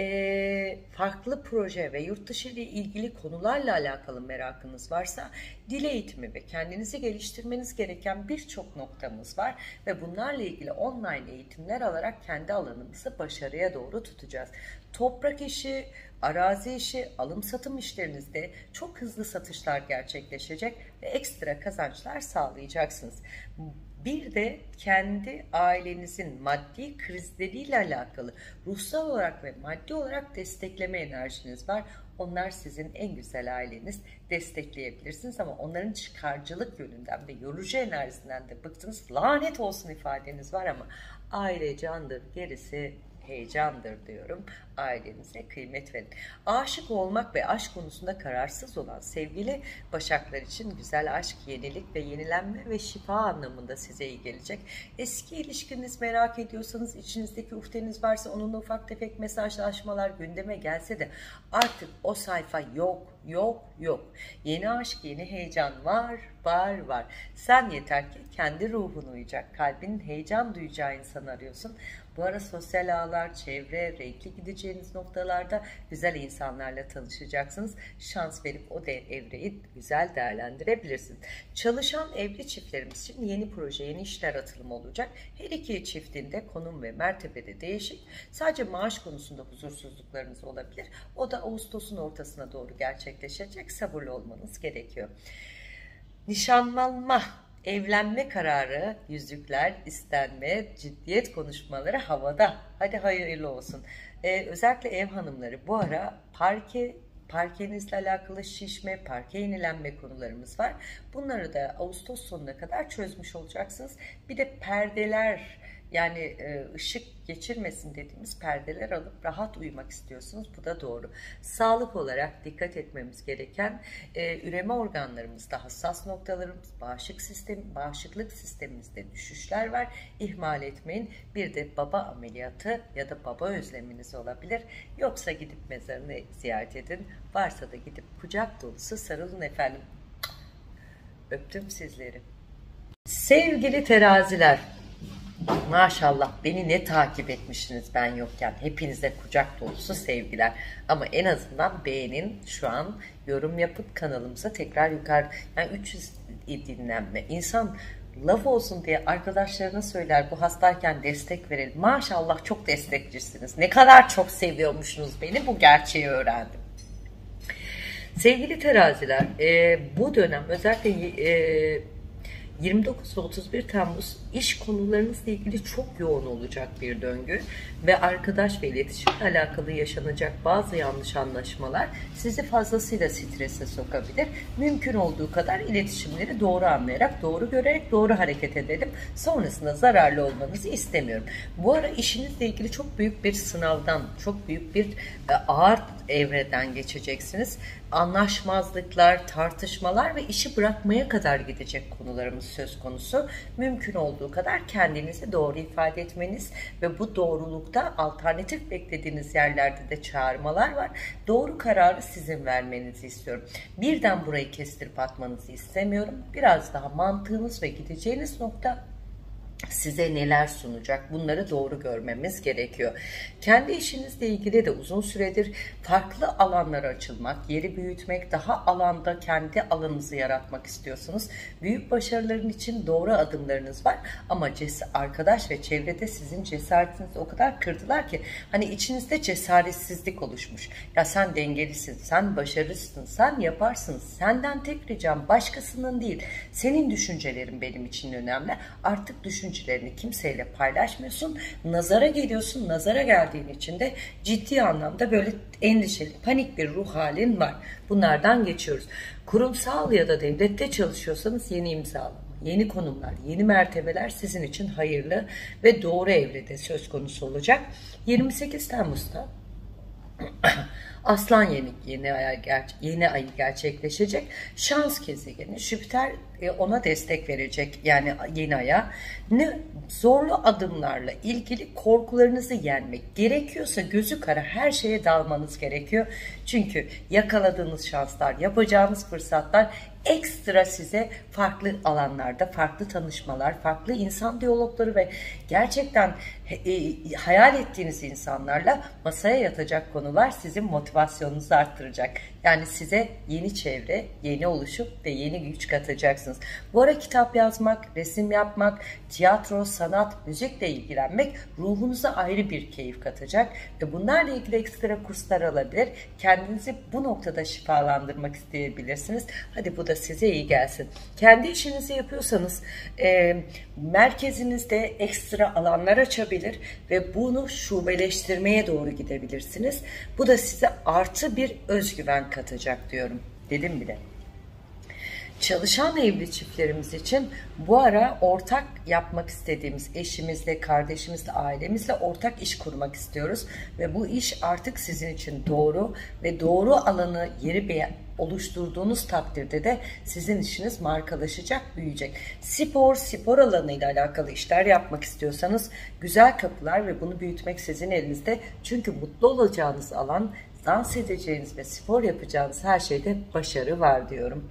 farklı proje ve yurt dışı ile ilgili konularla alakalı merakınız varsa dil eğitimi ve kendinizi geliştirmeniz gereken birçok noktamız var ve bunlarla ilgili online eğitimler alarak kendi alanımızı başarıya doğru tutacağız. Toprak işi, arazi işi, alım satım işlerinizde çok hızlı satışlar gerçekleşecek ve ekstra kazançlar sağlayacaksınız. Bir de kendi ailenizin maddi krizleriyle alakalı ruhsal olarak ve maddi olarak destekleme enerjiniz var. Onlar sizin en güzel aileniz, destekleyebilirsiniz ama onların çıkarcılık yönünden ve yorucu enerjisinden de bıktınız. Lanet olsun ifadeniz var ama aile candır, gerisi heyecandır diyorum. Ailenize kıymet verin. Aşık olmak ve aşk konusunda kararsız olan sevgili Başaklar için güzel aşk, yenilik ve yenilenme ve şifa anlamında size iyi gelecek. Eski ilişkiniz merak ediyorsanız, içinizdeki uhdeniz varsa onunla ufak tefek mesajlaşmalar gündeme gelse de artık o sayfa yok, yok, yok. Yeni aşk, yeni heyecan var, var, var. Sen yeter ki kendi ruhun uyacak, kalbinin heyecan duyacağı insanı arıyorsun. Bu ara sosyal ağlar, çevre, renkli gideceğiniz noktalarda güzel insanlarla tanışacaksınız. Şans verip o evreyi güzel değerlendirebilirsiniz. Çalışan evli çiftlerimiz için yeni proje, yeni işler atılımı olacak. Her iki çiftinde konum ve mertebede değişik. Sadece maaş konusunda huzursuzluklarınız olabilir. O da Ağustos'un ortasına doğru gerçekleşecek. Sabırlı olmanız gerekiyor. Nişanlanma, evlenme kararı, yüzükler, istenme, ciddiyet konuşmaları havada. Hadi hayırlı olsun. Özellikle ev hanımları bu ara parke parkenizle alakalı şişme, parke yenilenme konularımız var. Bunları da Ağustos sonuna kadar çözmüş olacaksınız. Bir de perdeler, yani ışık geçirmesin dediğimiz perdeler alıp rahat uyumak istiyorsunuz. Bu da doğru. Sağlık olarak dikkat etmemiz gereken üreme organlarımızda hassas noktalarımız, bağışıklık sistemimizde düşüşler var. İhmal etmeyin. Bir de baba ameliyatı ya da baba özleminiz olabilir. Yoksa gidip mezarını ziyaret edin. Varsa da gidip kucak dolusu sarılın efendim. Öptüm sizleri. Sevgili teraziler, maşallah beni ne takip etmişsiniz ben yokken. Hepinize kucak dolusu sevgiler. Ama en azından beğenin, şu an yorum yapıp kanalımıza tekrar yukarı, yani 300 dinlenme. İnsan laf olsun diye arkadaşlarına söyler, bu hastayken destek verelim. Maşallah çok destekçisiniz. Ne kadar çok seviyormuşsunuz beni, bu gerçeği öğrendim. Sevgili teraziler, bu dönem özellikle 29 ve 31 Temmuz iş konularınızla ilgili çok yoğun olacak bir döngü ve arkadaş ve iletişimle alakalı yaşanacak bazı yanlış anlaşmalar sizi fazlasıyla strese sokabilir. Mümkün olduğu kadar iletişimleri doğru anlayarak, doğru görerek, doğru hareket edelim. Sonrasında zararlı olmanızı istemiyorum. Bu ara işinizle ilgili çok büyük bir sınavdan, çok büyük bir ağır evreden geçeceksiniz. Anlaşmazlıklar, tartışmalar ve işi bırakmaya kadar gidecek konularımız söz konusu. Mümkün olduğu kadar kendinizi doğru ifade etmeniz ve bu doğrulukta alternatif beklediğiniz yerlerde de çağırmalar var. Doğru kararı sizin vermenizi istiyorum. Birden burayı kestirip atmanızı istemiyorum. Biraz daha mantığınız ve gideceğiniz nokta size neler sunacak, bunları doğru görmemiz gerekiyor. Kendi işinizle ilgili de uzun süredir farklı alanlara açılmak, yeri büyütmek, daha alanda kendi alanınızı yaratmak istiyorsunuz. Büyük başarıların için doğru adımlarınız var ama arkadaş ve çevrede sizin cesaretinizi o kadar kırdılar ki hani içinizde cesaretsizlik oluşmuş. Ya sen dengelisin, sen başarılısın, sen yaparsın, senden tek ricam başkasının değil, senin düşüncelerin benim için önemli. Artık düşüncelerini kimseyle paylaşmıyorsun, nazara geliyorsun, nazara geldiğin için de ciddi anlamda böyle endişeli, panik bir ruh halin var. Bunlardan geçiyoruz. Kurumsal ya da devlette çalışıyorsanız yeni imzalama, yeni konumlar, yeni mertebeler sizin için hayırlı ve doğru evrede söz konusu olacak. 28 Temmuz'da Aslan yeni ayı gerçekleşecek. Şans gezegeni Jüpiter ona destek verecek, yani yeni aya. Ne zorlu adımlarla ilgili korkularınızı yenmek gerekiyorsa gözü kara her şeye dalmanız gerekiyor. Çünkü yakaladığınız şanslar, yapacağınız fırsatlar ekstra size farklı alanlarda, farklı tanışmalar, farklı insan diyalogları ve gerçekten hayal ettiğiniz insanlarla masaya yatacak konular sizin motivasyonunuzu arttıracak. Yani size yeni çevre, yeni oluşum ve yeni güç katacaksınız. Bu ara kitap yazmak, resim yapmak, tiyatro, sanat, müzikle ilgilenmek ruhunuza ayrı bir keyif katacak ve bunlarla ilgili ekstra kurslar alabilir. Kendinizi bu noktada şifalandırmak isteyebilirsiniz. Hadi bu da size iyi gelsin. Kendi işinizi yapıyorsanız merkezinizde ekstra alanlar açabilir ve bunu şubeleştirmeye doğru gidebilirsiniz. Bu da size artı bir özgüven katacak diyorum. Dedim bile. Çalışan evli çiftlerimiz için bu ara ortak yapmak istediğimiz eşimizle, kardeşimizle, ailemizle ortak iş kurmak istiyoruz. Ve bu iş artık sizin için doğru ve doğru alanı, yeri oluşturduğunuz takdirde de sizin işiniz markalaşacak, büyüyecek. Spor alanıyla alakalı işler yapmak istiyorsanız güzel kapılar ve bunu büyütmek sizin elinizde. Çünkü mutlu olacağınız alan, dans edeceğiniz ve spor yapacağınız her şeyde başarı var diyorum.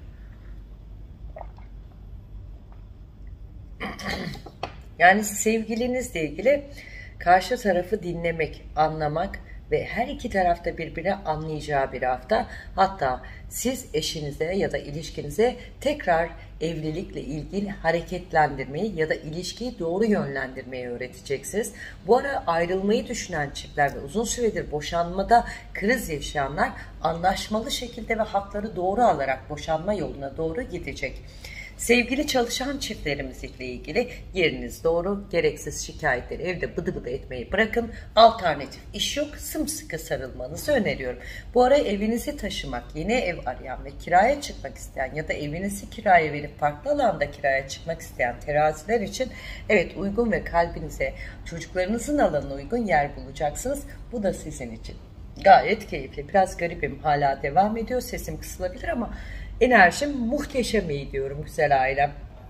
Yani sevgilinizle ilgili karşı tarafı dinlemek, anlamak ve her iki tarafta birbirini anlayacağı bir hafta. Hatta siz eşinize ya da ilişkinize tekrar evlilikle ilgili hareketlendirmeyi ya da ilişkiyi doğru yönlendirmeyi öğreteceksiniz. Bu ara ayrılmayı düşünen çiftler ve uzun süredir boşanmada kriz yaşayanlar anlaşmalı şekilde ve hakları doğru alarak boşanma yoluna doğru gidecek. Sevgili çalışan çiftlerimizle ilgili yeriniz doğru. Gereksiz şikayetleri evde bıdı bıdı etmeyi bırakın. Alternatif iş yok. Sımsıkı sarılmanızı öneriyorum. Bu ara evinizi taşımak, yeni ev arayan ve kiraya çıkmak isteyen ya da evinizi kiraya verip farklı alanda kiraya çıkmak isteyen teraziler için evet uygun ve kalbinize, çocuklarınızın alanına uygun yer bulacaksınız. Bu da sizin için gayet keyifli. Biraz garibim, hala devam ediyor. Sesim kısılabilir ama enerjim muhteşem iyi diyorum güzel ailem.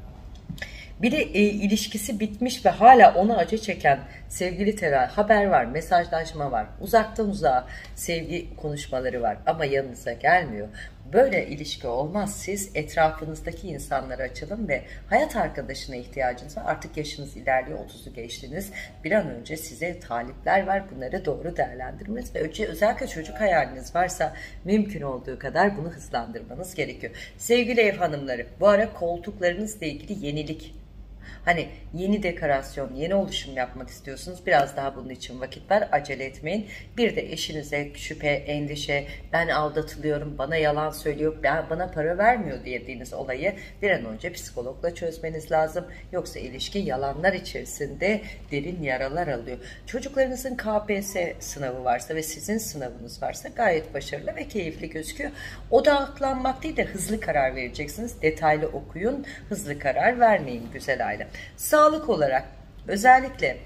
Bir de ilişkisi bitmiş ve hala ona acı çeken sevgili terazi haber var, mesajlaşma var, uzaktan uzağa sevgi konuşmaları var ama yanınıza gelmiyor. Böyle ilişki olmaz. Siz etrafınızdaki insanlara açılın ve hayat arkadaşına ihtiyacınız var. Artık yaşınız ilerliyor, 30'u geçtiniz. Bir an önce size talipler var. Bunları doğru değerlendirmeniz ve özellikle çocuk hayaliniz varsa mümkün olduğu kadar bunu hızlandırmanız gerekiyor. Sevgili ev hanımları, bu ara koltuklarınızla ilgili yenilik, hani yeni dekorasyon, yeni oluşum yapmak istiyorsunuz. Biraz daha bunun için vakit var. Acele etmeyin. Bir de eşinize şüphe, endişe, ben aldatılıyorum, bana yalan söylüyor, bana para vermiyor dediğiniz olayı bir an önce psikologla çözmeniz lazım. Yoksa ilişki yalanlar içerisinde derin yaralar alıyor. Çocuklarınızın KPSS sınavı varsa ve sizin sınavınız varsa gayet başarılı ve keyifli gözüküyor. Odaklanmak değil de hızlı karar vereceksiniz. Detaylı okuyun, hızlı karar vermeyin güzel aile. Sağlık olarak özellikle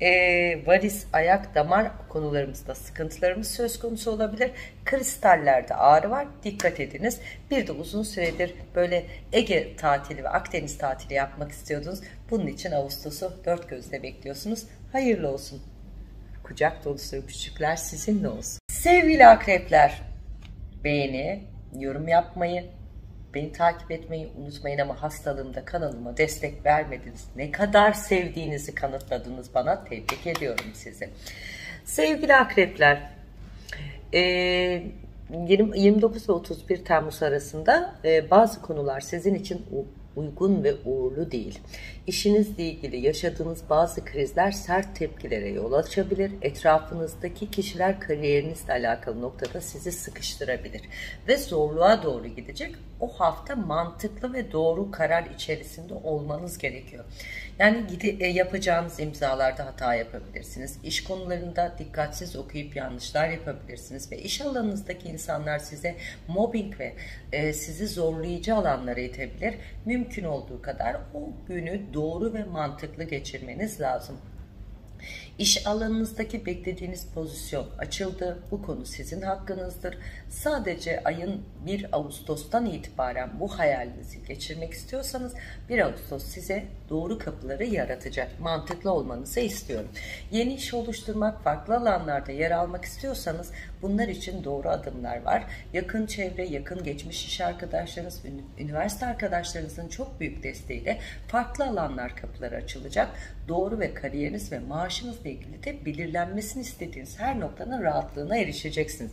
varis, ayak, damar konularımızda sıkıntılarımız söz konusu olabilir. Kristallerde ağrı var. Dikkat ediniz. Bir de uzun süredir böyle Ege tatili ve Akdeniz tatili yapmak istiyordunuz. Bunun için Ağustos'u dört gözle bekliyorsunuz. Hayırlı olsun. Kucak dolusu öpücükler sizinle olsun. Sevgili akrepler, beğeni, yorum yapmayı, beni takip etmeyi unutmayın ama hastalığımda kanalıma destek vermediniz. Ne kadar sevdiğinizi kanıtladınız bana. Tebrik ediyorum sizi. Sevgili akrepler, 29 ve 31 Temmuz arasında bazı konular sizin için uygun ve uğurlu değil. İşinizle ilgili yaşadığınız bazı krizler sert tepkilere yol açabilir. Etrafınızdaki kişiler kariyerinizle alakalı noktada sizi sıkıştırabilir ve zorluğa doğru gidecek. O hafta mantıklı ve doğru karar içerisinde olmanız gerekiyor. Yani yapacağınız imzalarda hata yapabilirsiniz. İş konularında dikkatsiz okuyup yanlışlar yapabilirsiniz ve iş alanınızdaki insanlar size mobbing ve sizi zorlayıcı alanlara itebilir. Mümkün olduğu kadar o günü doğru ve mantıklı geçirmeniz lazım. İş alanınızdaki beklediğiniz pozisyon açıldı. Bu konu sizin hakkınızdır. Sadece ayın 1 Ağustos'tan itibaren bu hayalinizi geçirmek istiyorsanız 1 Ağustos size doğru kapıları yaratacak. Mantıklı olmanızı istiyorum. Yeni iş oluşturmak, farklı alanlarda yer almak istiyorsanız bunlar için doğru adımlar var. Yakın çevre, yakın geçmiş iş arkadaşlarınız, üniversite arkadaşlarınızın çok büyük desteğiyle farklı alanlar kapıları açılacak. Doğru ve kariyeriniz ve maaşınızla ilgili de belirlenmesini istediğiniz her noktanın rahatlığına erişeceksiniz.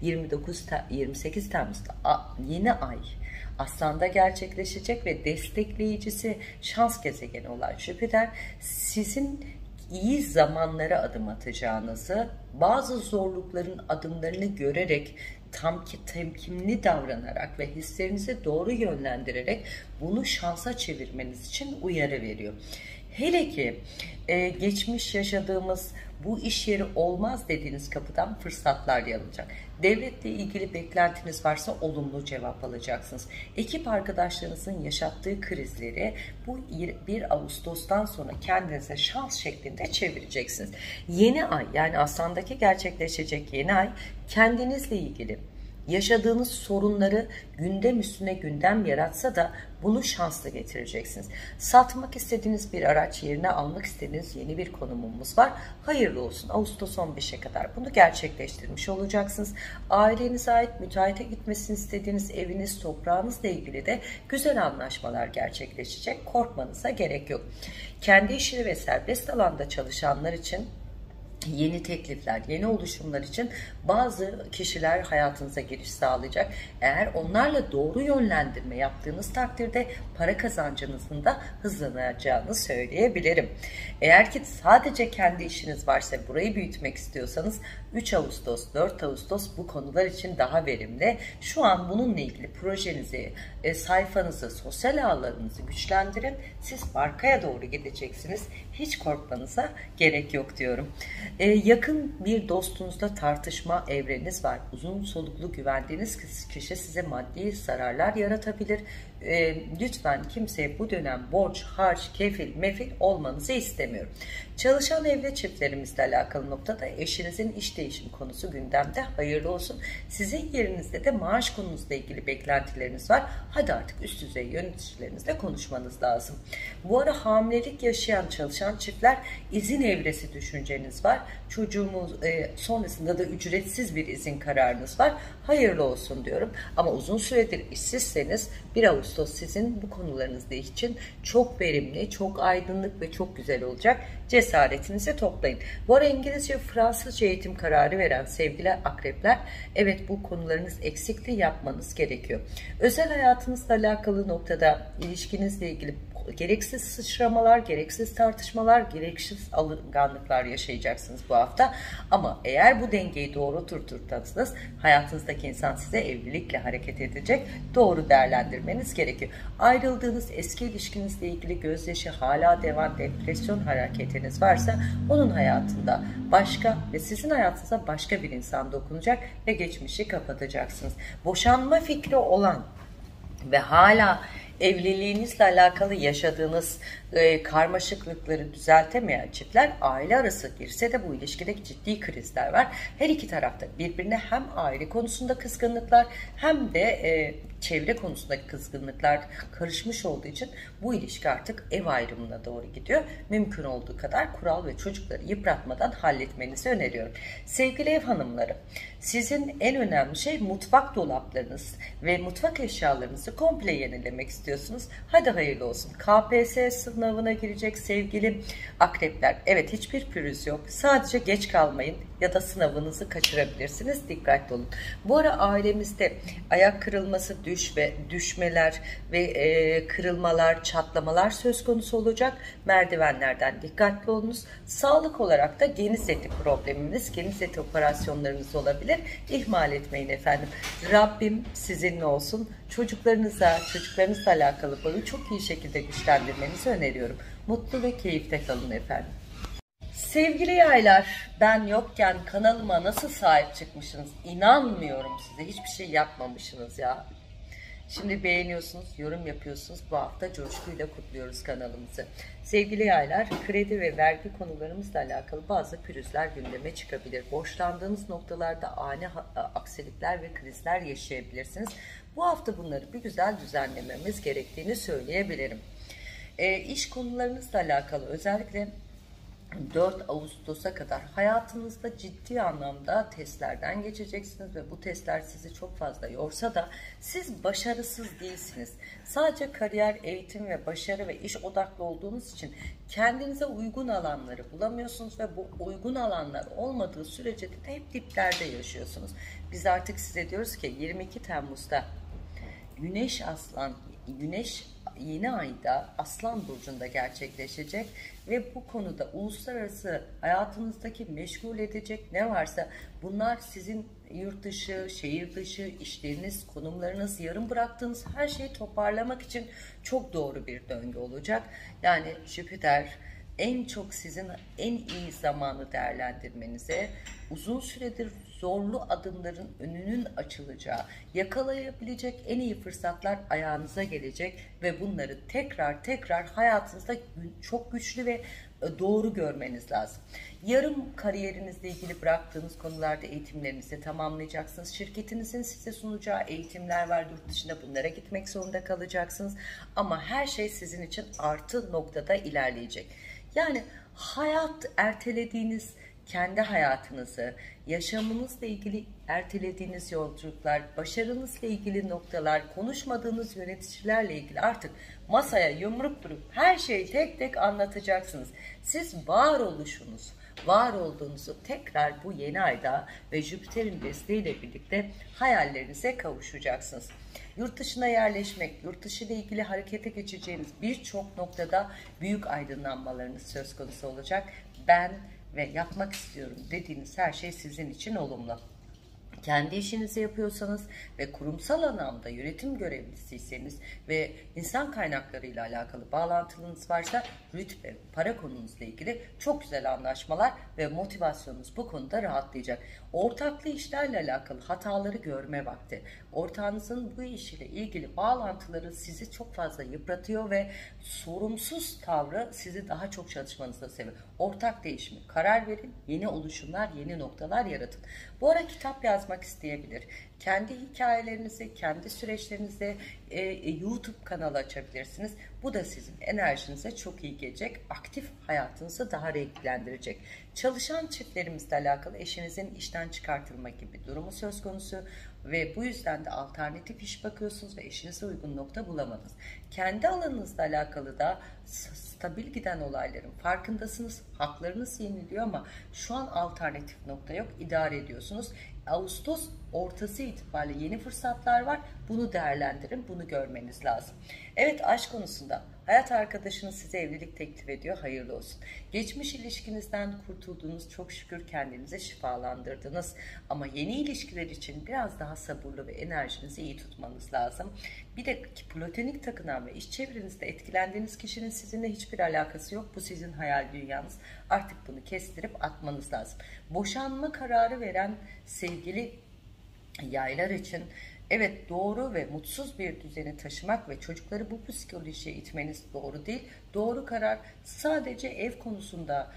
28 Temmuz'da yeni ay Aslan'da gerçekleşecek ve destekleyicisi şans gezegeni olan Jüpiter sizin iyi zamanlara adım atacağınızı, bazı zorlukların adımlarını görerek temkinli davranarak ve hislerinizi doğru yönlendirerek bunu şansa çevirmeniz için uyarı veriyor. Hele ki geçmiş yaşadığımız bu iş yeri olmaz dediğiniz kapıdan fırsatlar yanılacak. Devletle ilgili beklentiniz varsa olumlu cevap alacaksınız. Ekip arkadaşlarınızın yaşattığı krizleri bu 1 Ağustos'tan sonra kendinize şans şeklinde çevireceksiniz. Yeni ay, yani Aslan'daki gerçekleşecek yeni ay kendinizle ilgili yaşadığınız sorunları gündem üstüne gündem yaratsa da bunu şansla getireceksiniz. Satmak istediğiniz bir araç yerine almak istediğiniz yeni bir konumumuz var. Hayırlı olsun. Ağustos 15'e kadar bunu gerçekleştirmiş olacaksınız. Ailenize ait müteahhite gitmesini istediğiniz eviniz, toprağınızla ilgili de güzel anlaşmalar gerçekleşecek. Korkmanıza gerek yok. Kendi işini ve serbest alanda çalışanlar için yeni teklifler, yeni oluşumlar için bazı kişiler hayatınıza giriş sağlayacak. Eğer onlarla doğru yönlendirme yaptığınız takdirde para kazancınızın da hızlanacağını söyleyebilirim. Eğer ki sadece kendi işiniz varsa, burayı büyütmek istiyorsanız 3 Ağustos, 4 Ağustos bu konular için daha verimli. Şu an bununla ilgili projenizi, sayfanızı, sosyal ağlarınızı güçlendirin. Siz markaya doğru gideceksiniz. Hiç korkmanıza gerek yok diyorum. Yakın bir dostunuzla tartışma evreniz var. Uzun soluklu güvendiğiniz kişi size maddi zararlar yaratabilir. Lütfen kimseye bu dönem borç, harç, kefil, mefil olmanızı istemiyorum. Çalışan evli çiftlerimizle alakalı noktada eşinizin iş değişim konusu gündemde. Hayırlı olsun. Sizin yerinizde de maaş konunuzla ilgili beklentileriniz var. Hadi artık üst düzey yöneticilerinizle konuşmanız lazım. Bu ara hamilelik yaşayan çalışan çiftler izin evresi düşünceniz var. Çocuğumuz sonrasında da ücretsiz bir izin kararınız var. Hayırlı olsun diyorum. Ama uzun süredir işsizseniz 1 Ağustos sizin bu konularınızda için çok verimli, çok aydınlık ve çok güzel olacak. Cesaretinizi toplayın. Bu ara İngilizce, Fransızca eğitim kararı veren sevgili akrepler, evet bu konularınız eksikti, yapmanız gerekiyor. Özel hayatınızla alakalı noktada ilişkinizle ilgili gereksiz sıçramalar, gereksiz tartışmalar, gereksiz alınganlıklar yaşayacaksınız bu hafta. Ama eğer bu dengeyi doğru oturtursanız hayatınızdaki insan size evlilikle hareket edecek. Doğru değerlendirmeniz gerekiyor. Ayrıldığınız eski ilişkinizle ilgili gözyaşı, hala devam depresyon hareketiniz varsa onun hayatında başka ve sizin hayatınıza başka bir insan dokunacak ve geçmişi kapatacaksınız. Boşanma fikri olan ve hala evliliğinizle alakalı yaşadığınız karmaşıklıkları düzeltemeyen çiftler, aile arası girse de bu ilişkide ciddi krizler var. Her iki tarafta birbirine hem aile konusunda kızgınlıklar hem de çevre konusundaki kızgınlıklar karışmış olduğu için bu ilişki artık ev ayrımına doğru gidiyor. Mümkün olduğu kadar kural ve çocukları yıpratmadan halletmenizi öneriyorum. Sevgili ev hanımları, sizin en önemli şey mutfak dolaplarınız ve mutfak eşyalarınızı komple yenilemek istiyorsunuz. Hadi hayırlı olsun. KPSS sınavına girecek sevgili akrepler. Evet, hiçbir pürüz yok. Sadece geç kalmayın ya da sınavınızı kaçırabilirsiniz. Dikkatli olun. Bu ara ailemizde ayak kırılması, düşmeler ve kırılmalar, çatlamalar söz konusu olacak. Merdivenlerden dikkatli olunuz. Sağlık olarak da geniz eti problemimiz, geniz eti operasyonlarınız olabilir. İhmal etmeyin efendim. Rabbim sizinle olsun. Çocuklarınızla alakalı bağı çok iyi şekilde güçlendirmenizi öneriyorum. Mutlu ve keyifte kalın efendim. Sevgili yaylar, ben yokken kanalıma nasıl sahip çıkmışsınız? İnanmıyorum size. Hiçbir şey yapmamışsınız ya. Şimdi beğeniyorsunuz, yorum yapıyorsunuz. Bu hafta coşkuyla kutluyoruz kanalımızı. Sevgili yaylar, kredi ve vergi konularımızla alakalı bazı pürüzler gündeme çıkabilir. Borçlandığınız noktalarda ani aksilikler ve krizler yaşayabilirsiniz. Bu hafta bunları bir güzel düzenlememiz gerektiğini söyleyebilirim. İş konularınızla alakalı özellikle 4 Ağustos'a kadar hayatınızda ciddi anlamda testlerden geçeceksiniz ve bu testler sizi çok fazla yorsa da siz başarısız değilsiniz. Sadece kariyer, eğitim ve başarı ve iş odaklı olduğunuz için kendinize uygun alanları bulamıyorsunuz ve bu uygun alanlar olmadığı sürece de hep diplerde yaşıyorsunuz. Biz artık size diyoruz ki 22 Temmuz'da Güneş yeni ayda Aslan Burcu'nda gerçekleşecek ve bu konuda uluslararası hayatınızdaki meşgul edecek ne varsa bunlar sizin yurt dışı, şehir dışı, işleriniz, konumlarınız, yarım bıraktığınız her şeyi toparlamak için çok doğru bir döngü olacak. Yani Jüpiter en çok sizin en iyi zamanı değerlendirmenize, uzun süredir zorlu adımların önünün açılacağı, yakalayabilecek en iyi fırsatlar ayağınıza gelecek ve bunları tekrar hayatınızda çok güçlü ve doğru görmeniz lazım. Yarım kariyerinizle ilgili bıraktığınız konularda eğitimlerinizi tamamlayacaksınız. Şirketinizin size sunacağı eğitimler var, yurt dışında bunlara gitmek zorunda kalacaksınız. Ama her şey sizin için artı noktada ilerleyecek. Yani hayat ertelediğiniz kendi hayatınızı, yaşamınızla ilgili ertelediğiniz yolculuklar, başarınızla ilgili noktalar, konuşmadığınız yöneticilerle ilgili artık masaya yumruk vurup her şeyi tek tek anlatacaksınız. Siz varoluşunuz, var olduğunuzu tekrar bu yeni ayda ve Jüpiter'in desteğiyle birlikte hayallerinize kavuşacaksınız. Yurt dışına yerleşmek, yurt dışı ile ilgili harekete geçeceğiniz birçok noktada büyük aydınlanmalarınız söz konusu olacak. Ben ve yapmak istiyorum dediğiniz her şey sizin için olumlu. Kendi işinizi yapıyorsanız ve kurumsal anlamda yönetim görevlisiyseniz ve insan kaynakları ile alakalı bağlantınız varsa rütbe, para konunuzla ilgili çok güzel anlaşmalar ve motivasyonunuz bu konuda rahatlayacak. Ortaklı işlerle alakalı hataları görme vakti. Ortağınızın bu iş ile ilgili bağlantıları sizi çok fazla yıpratıyor ve sorumsuz tavrı sizi daha çok çalışmanıza sebep. Ortak değişimi, karar verin, yeni oluşumlar, yeni noktalar yaratın. Bu ara kitap yazmak isteyebilir. Kendi hikayelerinizi, kendi süreçlerinizi YouTube kanalı açabilirsiniz. Bu da sizin enerjinize çok iyi gelecek. Aktif hayatınızı daha renklendirecek. Çalışan çiftlerimizle alakalı eşinizin işten çıkartılma gibi durumu söz konusu ve bu yüzden de alternatif iş bakıyorsunuz ve eşinize uygun nokta bulamadınız. Kendi alanınızla alakalı da stabil giden olayların farkındasınız. Haklarınız yeniliyor ama şu an alternatif nokta yok. İdare ediyorsunuz. Ağustos ortası itibariyle yeni fırsatlar var. Bunu değerlendirin. Bunu görmeniz lazım. Evet, aşk konusunda hayat arkadaşınız size evlilik teklif ediyor. Hayırlı olsun. Geçmiş ilişkinizden kurtulduğunuz, çok şükür kendinizi şifalandırdınız. Ama yeni ilişkiler için biraz daha sabırlı ve enerjinizi iyi tutmanız lazım. Bir de platonik takınan ve iş çevrenizde etkilendiğiniz kişinin sizinle hiçbir alakası yok. Bu sizin hayal dünyanız. Artık bunu kestirip atmanız lazım. Boşanma kararı veren sevgili yaylar için evet, doğru ve mutsuz bir düzeni taşımak ve çocukları bu psikolojiye itmeniz doğru değil. Doğru karar sadece ev konusunda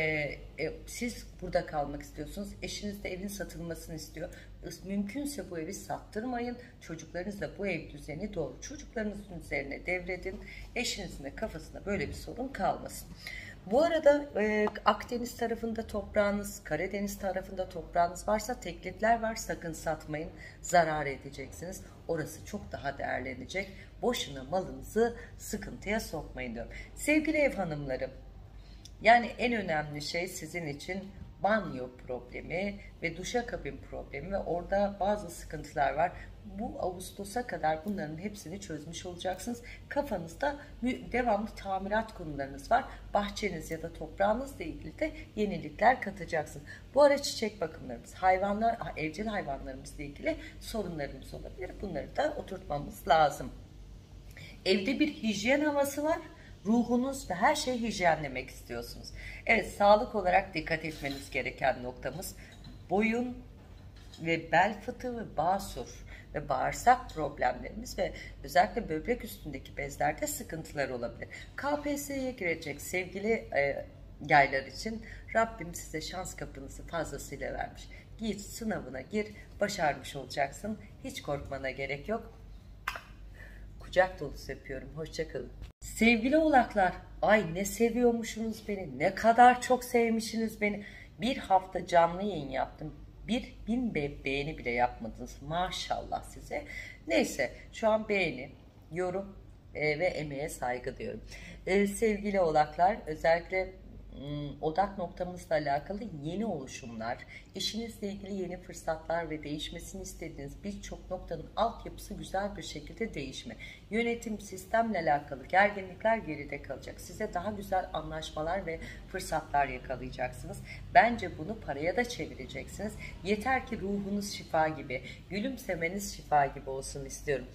siz burada kalmak istiyorsunuz. Eşiniz de evin satılmasını istiyor. Mümkünse bu evi sattırmayın. Çocuklarınızla bu ev düzeni doğru. Çocuklarınızın üzerine devredin. Eşinizin de kafasında böyle bir sorun kalmasın. Bu arada Akdeniz tarafında toprağınız, Karadeniz tarafında toprağınız varsa teklifler var. Sakın satmayın. Zarar edeceksiniz. Orası çok daha değerlenecek. Boşuna malınızı sıkıntıya sokmayın diyorum. Sevgili ev hanımlarım, yani en önemli şey sizin için banyo problemi ve duşakabin problemi ve orada bazı sıkıntılar var. Bu Ağustos'a kadar bunların hepsini çözmüş olacaksınız. Kafanızda devamlı tamirat konularınız var. Bahçeniz ya da toprağınızla ilgili de yenilikler katacaksınız. Bu ara çiçek bakımlarımız, hayvanlar, evcil hayvanlarımızla ilgili sorunlarımız olabilir. Bunları da oturtmamız lazım. Evde bir hijyen havası var. Ruhunuz ve her şeyi hijyenlemek istiyorsunuz. Evet, sağlık olarak dikkat etmeniz gereken noktamız boyun ve bel fıtığı ve basur ve bağırsak problemlerimiz ve özellikle böbrek üstündeki bezlerde sıkıntılar olabilir. KPSS'ye girecek sevgili yaylar için Rabbim size şans kapınızı fazlasıyla vermiş. Git sınavına gir, başarmış olacaksın. Hiç korkmana gerek yok. Kucak dolusu öpüyorum. Hoşça kalın. Sevgili oğlaklar, ay ne seviyormuşsunuz beni, ne kadar çok sevmişsiniz beni. Bir hafta canlı yayın yaptım. 1000 beğeni bile yapmadınız. Maşallah size. Neyse, şu an beğeni, yorum ve emeğe saygı diyorum. Sevgili oğlaklar, özellikle odak noktamızla alakalı yeni oluşumlar, işinizle ilgili yeni fırsatlar ve değişmesini istediğiniz birçok noktanın altyapısı güzel bir şekilde değişme. Yönetim, sistemle alakalı gerginlikler geride kalacak. Size daha güzel anlaşmalar ve fırsatlar yakalayacaksınız. Bence bunu paraya da çevireceksiniz. Yeter ki ruhunuz şifa gibi, gülümsemeniz şifa gibi olsun istiyorum.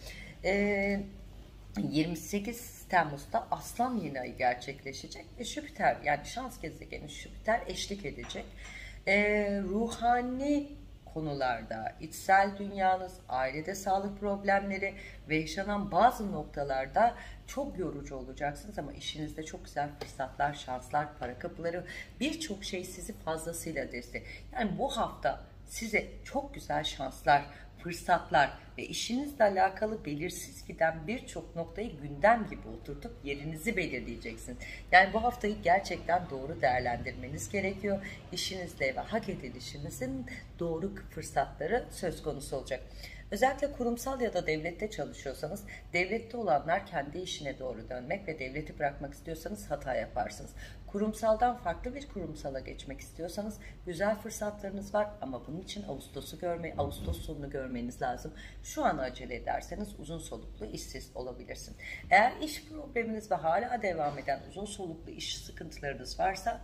28 Temmuz'da Aslan yeni ayı gerçekleşecek ve Jüpiter, yani şans gezegeni Jüpiter eşlik edecek. Ruhani konularda, içsel dünyanız, ailede sağlık problemleri ve yaşanan bazı noktalarda çok yorucu olacaksınız ama işinizde çok güzel fırsatlar, şanslar, para kapıları, birçok şey sizi fazlasıyla destek. Yani bu hafta size çok güzel şanslar, fırsatlar ve işinizle alakalı belirsiz giden birçok noktayı gündem gibi oturtup yerinizi belirleyeceksiniz. Yani bu haftayı gerçekten doğru değerlendirmeniz gerekiyor. İşinizle ve hak edilişinizin doğru fırsatları söz konusu olacak. Özellikle kurumsal ya da devlette çalışıyorsanız, devlette olanlar kendi işine doğru dönmek ve devleti bırakmak istiyorsanız hata yaparsınız. Kurumsaldan farklı bir kurumsala geçmek istiyorsanız güzel fırsatlarınız var ama bunun için Ağustos sonunu görmeniz lazım. Şu an acele ederseniz uzun soluklu işsiz olabilirsin. Eğer iş probleminiz ve hala devam eden uzun soluklu iş sıkıntılarınız varsa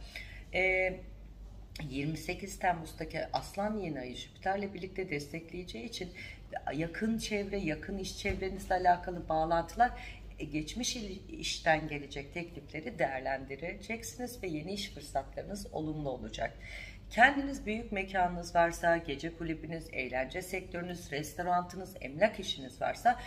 28 Temmuz'daki Aslan yeni ayı Jüpiter'le birlikte destekleyeceği için yakın çevre, yakın iş çevrenizle alakalı bağlantılar, geçmiş işten gelecek teklifleri değerlendireceksiniz ve yeni iş fırsatlarınız olumlu olacak. Kendiniz büyük mekanınız varsa, gece kulübünüz, eğlence sektörünüz, restoranınız, emlak işiniz varsa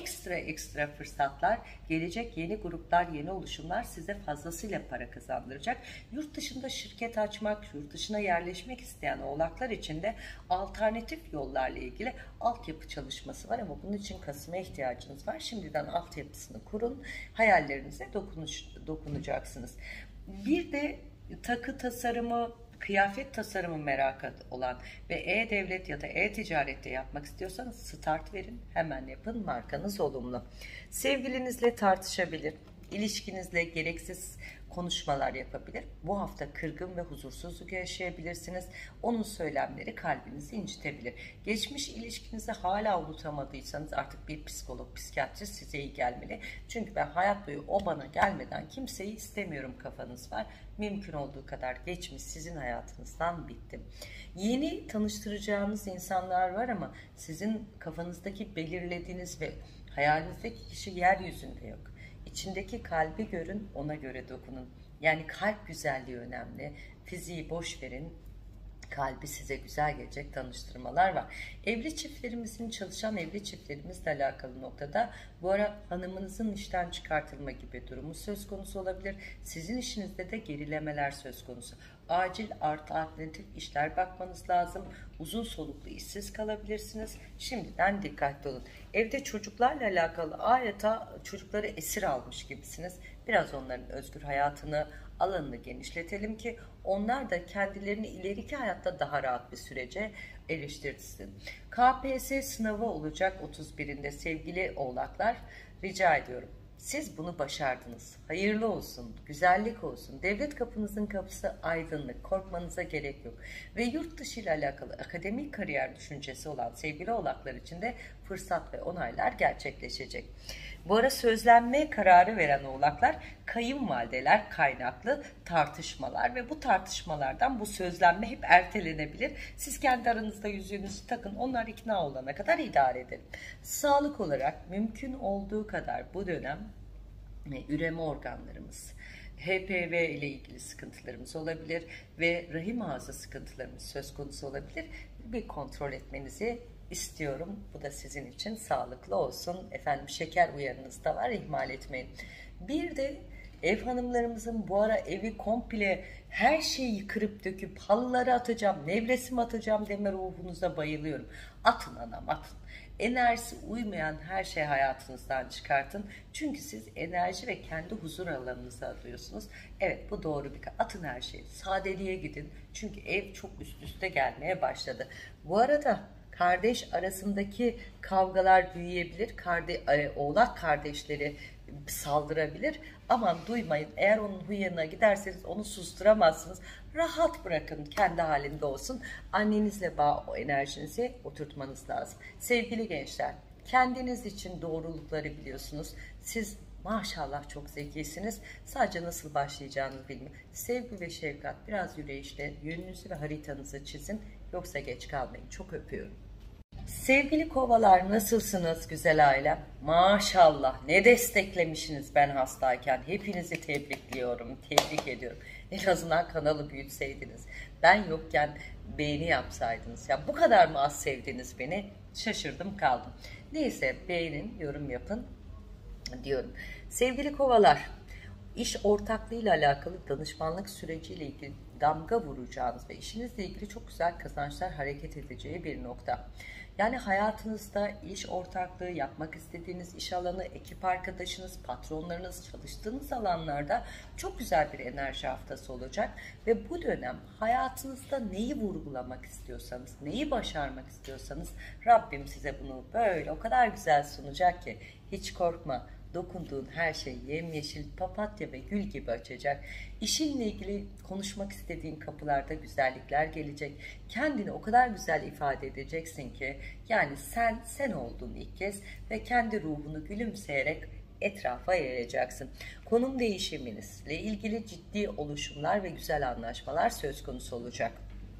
ekstra fırsatlar gelecek, yeni gruplar, yeni oluşumlar size fazlasıyla para kazandıracak. Yurt dışında şirket açmak, yurt dışına yerleşmek isteyen oğlaklar için de alternatif yollarla ilgili altyapı çalışması var ama bunun için Kasım'a ihtiyacınız var. Şimdiden altyapısını kurun, hayallerinize dokunacaksınız. Bir de takı tasarımı, kıyafet tasarımı merakı olan ve e-devlet ya da e-ticarette yapmak istiyorsanız start verin, hemen yapın, markanız olumlu. Sevgilinizle tartışabilir, ilişkinizle gereksiz konuşmalar yapabilir. Bu hafta kırgın ve huzursuzluk yaşayabilirsiniz. Onun söylemleri kalbinizi incitebilir. Geçmiş ilişkinizi hala unutamadıysanız artık bir psikolog, psikiyatrist size iyi gelmeli. Çünkü ben hayat boyu o bana gelmeden kimseyi istemiyorum kafanız var. Mümkün olduğu kadar geçmiş sizin hayatınızdan bitti. Yeni tanıştıracağınız insanlar var ama sizin kafanızdaki belirlediğiniz ve hayalinizdeki kişi yeryüzünde yok. İçindeki kalbi görün, ona göre dokunun. Yani kalp güzelliği önemli. Fiziği boş verin. Kalbi size güzel gelecek tanıştırmalar var. Evli çiftlerimizin, çalışan evli çiftlerimizle alakalı noktada bu ara hanımınızın işten çıkartılma gibi durumu söz konusu olabilir. Sizin işinizde de gerilemeler söz konusu. Acil alternatif işler bakmanız lazım. Uzun soluklu işsiz kalabilirsiniz. Şimdiden dikkatli olun. Evde çocuklarla alakalı adeta çocukları esir almış gibisiniz. Biraz onların özgür hayatını, alanını genişletelim ki onlar da kendilerini ileriki hayatta daha rahat bir sürece eriştirsin. KPSS sınavı olacak 31'inde sevgili oğlaklar, rica ediyorum. Siz bunu başardınız. Hayırlı olsun, güzellik olsun. Devlet kapınızın kapısı aydınlık, korkmanıza gerek yok. Ve yurt dışı ile alakalı akademik kariyer düşüncesi olan sevgili oğlaklar için de fırsat ve onaylar gerçekleşecek. Bu ara sözlenme kararı veren oğlaklar, kayınvalideler kaynaklı tartışmalar ve bu tartışmalardan bu sözlenme hep ertelenebilir. Siz kendi aranızda yüzüğünüzü takın, onlar ikna olana kadar idare edin. Sağlık olarak mümkün olduğu kadar bu dönem üreme organlarımız, HPV ile ilgili sıkıntılarımız olabilir ve rahim ağzı sıkıntılarımız söz konusu olabilir. Bir kontrol etmenizi istiyorum. Bu da sizin için sağlıklı olsun. Efendim şeker uyarınız da var, ihmal etmeyin. Bir de ev hanımlarımızın bu ara evi komple her şeyi kırıp döküp halıları atacağım, nevresim atacağım deme ruhunuza bayılıyorum. Atın anam, atın. Enerjisi uymayan her şeyi hayatınızdan çıkartın. Çünkü siz enerji ve kendi huzur alanınızı adıyorsunuz. Evet, bu doğru bir atın her şeyi. Sadeliğe gidin. Çünkü ev çok üst üste gelmeye başladı. Bu arada kardeş arasındaki kavgalar büyüyebilir. Oğlak kardeşleri saldırabilir. Aman duymayın. Eğer onun huyuna giderseniz onu susturamazsınız. Rahat bırakın, kendi halinde olsun. Annenizle o enerjinizi oturtmanız lazım. Sevgili gençler, kendiniz için doğrulukları biliyorsunuz. Siz maşallah çok zekisiniz. Sadece nasıl başlayacağını bilmiyorum. Sevgi ve şefkat, biraz yürüyüşle yönünüzü ve haritanızı çizin. Yoksa geç kalmayın. Çok öpüyorum. Sevgili kovalar, nasılsınız güzel ailem? Maşallah ne desteklemişsiniz ben hastayken. Hepinizi tebrikliyorum, tebrik ediyorum. En azından kanalı büyütseydiniz. Ben yokken beğeni yapsaydınız. Ya bu kadar mı az sevdiniz beni? Şaşırdım kaldım. Neyse, beğenin, yorum yapın diyorum. Sevgili kovalar, İş ortaklığıyla alakalı danışmanlık süreciyle ilgili damga vuracağınız ve işinizle ilgili çok güzel kazançlar hareket edeceği bir nokta. Yani hayatınızda iş ortaklığı, yapmak istediğiniz iş alanı, ekip arkadaşınız, patronlarınız, çalıştığınız alanlarda çok güzel bir enerji haftası olacak. Ve bu dönem hayatınızda neyi vurgulamak istiyorsanız, neyi başarmak istiyorsanız Rabbim size bunu böyle o kadar güzel sunacak ki hiç korkma. Dokunduğun her şey yemyeşil papatya ve gül gibi açacak. İşinle ilgili konuşmak istediğin kapılarda güzellikler gelecek. Kendini o kadar güzel ifade edeceksin ki yani sen olduğun ilk kez ve kendi ruhunu gülümseyerek etrafa yayacaksın. Konum değişiminizle ilgili ciddi oluşumlar ve güzel anlaşmalar söz konusu olacak.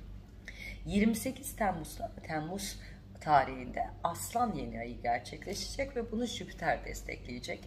28 Temmuz tarihinde Aslan yeni ayı gerçekleşecek ve bunu Jüpiter destekleyecek.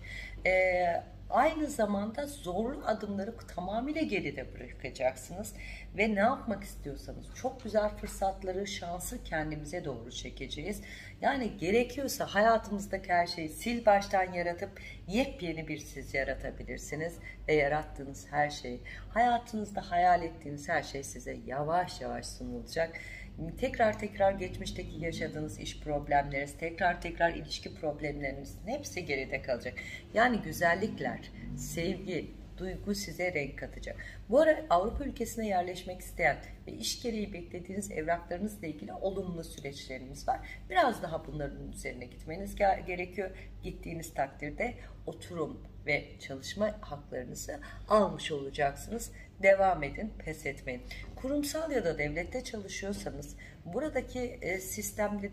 Aynı zamanda zorlu adımları tamamıyla geride bırakacaksınız ve ne yapmak istiyorsanız çok güzel fırsatları, şansı kendimize doğru çekeceğiz. Yani gerekiyorsa hayatımızdaki her şeyi sil baştan yaratıp yepyeni bir siz yaratabilirsiniz ve yarattığınız her şey, hayatınızda hayal ettiğiniz her şey size yavaş yavaş sunulacak. Tekrar geçmişteki yaşadığınız iş problemleriniz, tekrar ilişki problemlerinizin hepsi geride kalacak. Yani güzellikler, sevgi, duygu size renk katacak. Bu ara Avrupa ülkesine yerleşmek isteyen ve iş gereği beklediğiniz evraklarınızla ilgili olumlu süreçlerimiz var. Biraz daha bunların üzerine gitmeniz gerekiyor. Gittiğiniz takdirde oturum ve çalışma haklarınızı almış olacaksınız. Devam edin, pes etmeyin. Kurumsal ya da devlette çalışıyorsanız buradaki sistemde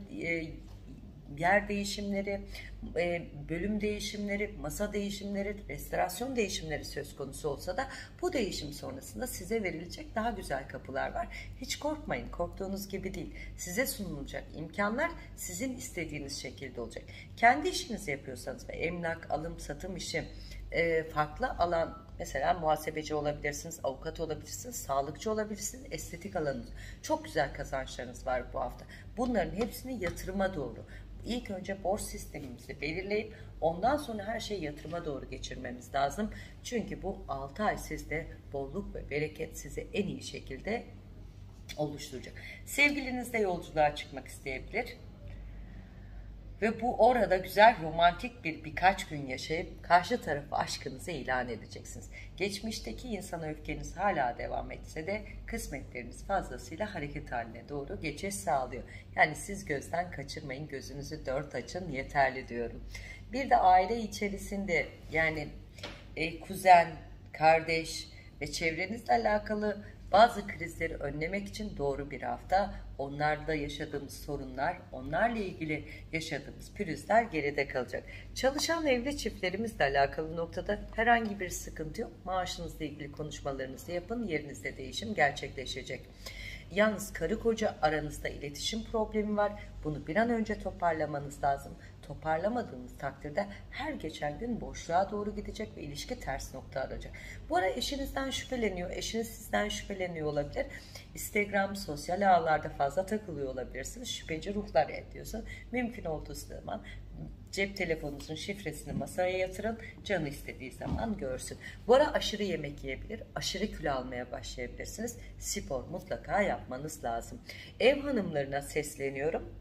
yer değişimleri, bölüm değişimleri, masa değişimleri, restorasyon değişimleri söz konusu olsa da bu değişim sonrasında size verilecek daha güzel kapılar var. Hiç korkmayın, korktuğunuz gibi değil. Size sunulacak imkanlar sizin istediğiniz şekilde olacak. Kendi işinizi yapıyorsanız ve emlak, alım, satım işi, farklı alan, mesela muhasebeci olabilirsiniz, avukat olabilirsiniz, sağlıkçı olabilirsiniz, estetik alanınız. Çok güzel kazançlarınız var bu hafta. Bunların hepsini yatırıma doğru. İlk önce borç sistemimizi belirleyip ondan sonra her şeyi yatırıma doğru geçirmemiz lazım. Çünkü bu 6 ay sizde bolluk ve bereket sizi en iyi şekilde oluşturacak. Sevgilinizle yolculuğa çıkmak isteyebilir. Ve bu orada güzel romantik birkaç gün yaşayıp karşı tarafı aşkınızı ilan edeceksiniz. Geçmişteki insana öfkeniz hala devam etse de kısmetleriniz fazlasıyla hareket haline doğru geçiş sağlıyor. Yani siz gözden kaçırmayın, gözünüzü dört açın yeterli diyorum. Bir de aile içerisinde yani kuzen, kardeş ve çevrenizle alakalı bazı krizleri önlemek için doğru bir hafta. Onlarla yaşadığımız sorunlar, onlarla ilgili yaşadığımız pürüzler geride kalacak. Çalışan evli çiftlerimizle alakalı noktada herhangi bir sıkıntı yok. Maaşınızla ilgili konuşmalarınızı yapın, yerinizde değişim gerçekleşecek. Yalnız karı koca aranızda iletişim problemi var. Bunu bir an önce toparlamanız lazım. Toparlamadığınız takdirde her geçen gün boşluğa doğru gidecek ve ilişki ters nokta alacak. Bu ara eşinizden şüpheleniyor, eşiniz sizden şüpheleniyor olabilir. Instagram, sosyal ağlarda fazla takılıyor olabilirsiniz. Şüpheci ruhlar ediyorsa mümkün olduğu zaman cep telefonunuzun şifresini masaya yatırın, canı istediği zaman görsün. Bu ara aşırı yemek yiyebilir, aşırı kilo almaya başlayabilirsiniz. Spor mutlaka yapmanız lazım. Ev hanımlarına sesleniyorum.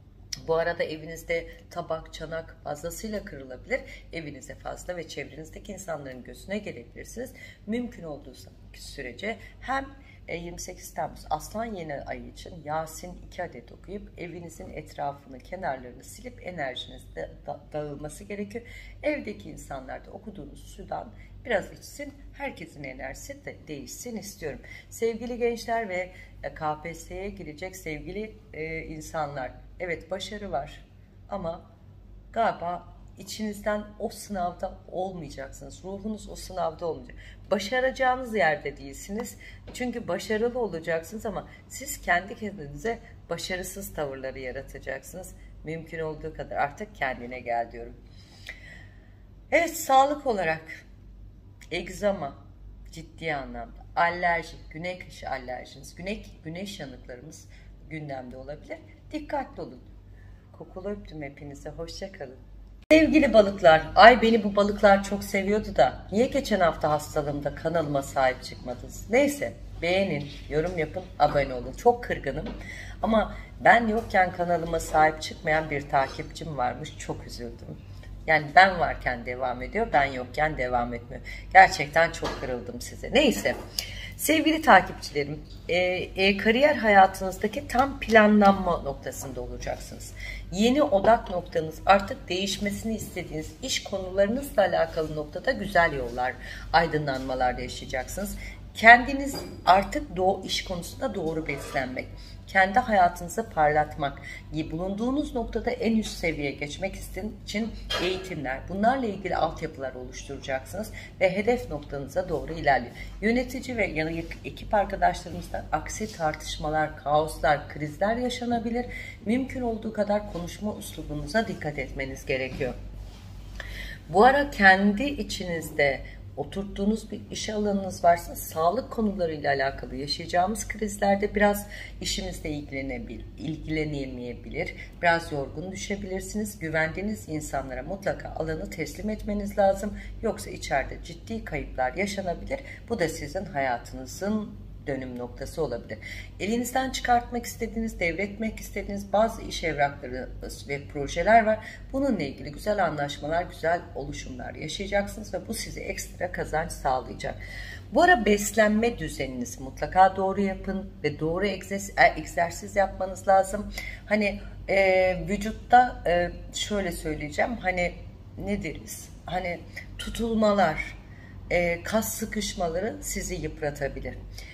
Bu arada evinizde tabak, çanak fazlasıyla kırılabilir. Evinize fazla ve çevrenizdeki insanların gözüne gelebilirsiniz. Mümkün olduğu sürece hem 28 Temmuz Aslan yeni ayı için Yasin 2 adet okuyup evinizin etrafını, kenarlarını silip enerjiniz de dağılması gerekiyor. Evdeki insanlar da okuduğunuz sudan biraz içsin, herkesin enerjisi de değişsin istiyorum. Sevgili gençler ve KPSS'ye girecek sevgili insanlar, evet başarı var ama galiba içinizden o sınavda olmayacaksınız. Ruhunuz o sınavda olmayacak. Başaracağınız yerde değilsiniz. Çünkü başarılı olacaksınız ama siz kendi kendinize başarısız tavırları yaratacaksınız. Mümkün olduğu kadar artık kendine gel diyorum. Evet, sağlık olarak egzama ciddi anlamda, alerji, güney kışı alerjiniz, güneş yanıklarımız gündemde olabilir. Dikkatli olun. Kokulu öptüm hepinize. Hoşça kalın. Sevgili balıklar, ay beni bu balıklar çok seviyordu da niye geçen hafta hastalığımda kanalıma sahip çıkmadınız? Neyse, beğenin, yorum yapın, abone olun. Çok kırgınım ama ben yokken kanalıma sahip çıkmayan bir takipçim varmış, çok üzüldüm. Yani ben varken devam ediyor, ben yokken devam etmiyor. Gerçekten çok kırıldım size. Neyse. Sevgili takipçilerim, kariyer hayatınızdaki tam planlanma noktasında olacaksınız. Yeni odak noktanız, artık değişmesini istediğiniz iş konularınızla alakalı noktada güzel yollar, aydınlanmalar yaşayacaksınız. Kendiniz artık iş konusunda doğru beslenmek, kendi hayatınızı parlatmak, bulunduğunuz noktada en üst seviyeye geçmek için eğitimler, bunlarla ilgili altyapılar oluşturacaksınız ve hedef noktanıza doğru ilerliyor. Yönetici ve ekip arkadaşlarımızla aksi tartışmalar, kaoslar, krizler yaşanabilir. Mümkün olduğu kadar konuşma uslubunuza dikkat etmeniz gerekiyor. Bu ara kendi içinizde oturttuğunuz bir iş alanınız varsa sağlık konularıyla alakalı yaşayacağımız krizlerde biraz işimizle ilgilenemeyebilir, biraz yorgun düşebilirsiniz. Güvendiğiniz insanlara mutlaka alanı teslim etmeniz lazım. Yoksa içeride ciddi kayıplar yaşanabilir. Bu da sizin hayatınızın dönüm noktası olabilir. Elinizden çıkartmak istediğiniz, devretmek istediğiniz bazı iş evrakları ve projeler var. Bununla ilgili güzel anlaşmalar, güzel oluşumlar yaşayacaksınız ve bu size ekstra kazanç sağlayacak. Bu ara beslenme düzeninizi mutlaka doğru yapın ve doğru egzersiz yapmanız lazım. Hani vücutta şöyle söyleyeceğim, hani ne deriz? Hani tutulmalar, kas sıkışmaları sizi yıpratabilir.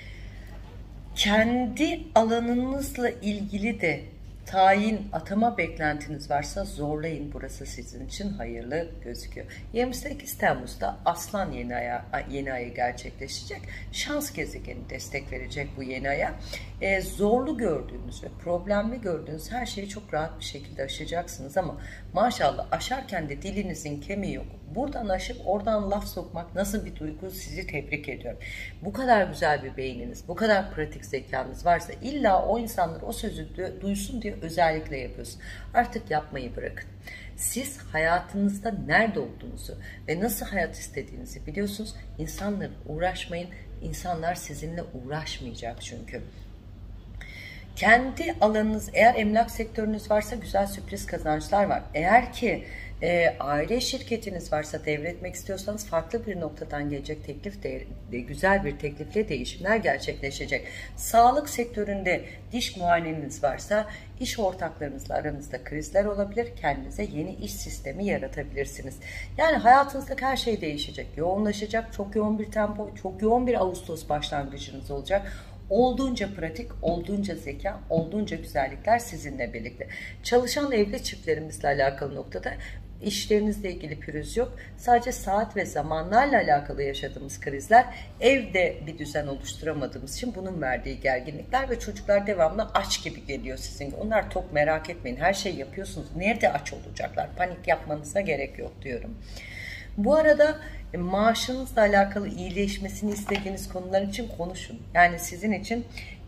Kendi alanınızla ilgili de tayin, atama beklentiniz varsa zorlayın. Burası sizin için hayırlı gözüküyor. 28 Temmuz'da Aslan yeni ayı gerçekleşecek. Şans gezegeni destek verecek bu yeni aya. Zorlu gördüğünüz ve problemli gördüğünüz her şeyi çok rahat bir şekilde aşacaksınız ama maşallah aşarken de dilinizin kemiği yok. Buradan aşıp oradan laf sokmak nasıl bir duygu, sizi tebrik ediyorum. Bu kadar güzel bir beyniniz, bu kadar pratik zekanız varsa illa o insanlar o sözü duysun diye özellikle yapıyorsun. Artık yapmayı bırakın. Siz hayatınızda nerede olduğunuzu ve nasıl hayat istediğinizi biliyorsunuz. İnsanlarla uğraşmayın. İnsanlar sizinle uğraşmayacak çünkü. Kendi alanınız, eğer emlak sektörünüz varsa güzel sürpriz kazançlar var. Eğer ki aile şirketiniz varsa, devretmek istiyorsanız farklı bir noktadan gelecek teklif de güzel bir teklifle değişimler gerçekleşecek. Sağlık sektöründe diş muayeneniz varsa iş ortaklarınızla aranızda krizler olabilir. Kendinize yeni iş sistemi yaratabilirsiniz. Yani hayatınızdaki her şey değişecek, yoğunlaşacak, çok yoğun bir tempo, çok yoğun bir Ağustos başlangıcınız olacak. Olduğunca pratik, olduğunca zeka, olduğunca güzellikler sizinle birlikte. Çalışan evli çiftlerimizle alakalı noktada işlerinizle ilgili pürüz yok. Sadece saat ve zamanlarla alakalı yaşadığımız krizler, evde bir düzen oluşturamadığımız için bunun verdiği gerginlikler ve çocuklar devamlı aç gibi geliyor sizin. Onlar tok, merak etmeyin, her şey yapıyorsunuz. Nerede aç olacaklar? Panik yapmanıza gerek yok diyorum. Bu arada maaşınızla alakalı iyileşmesini istediğiniz konular için konuşun. Yani sizin için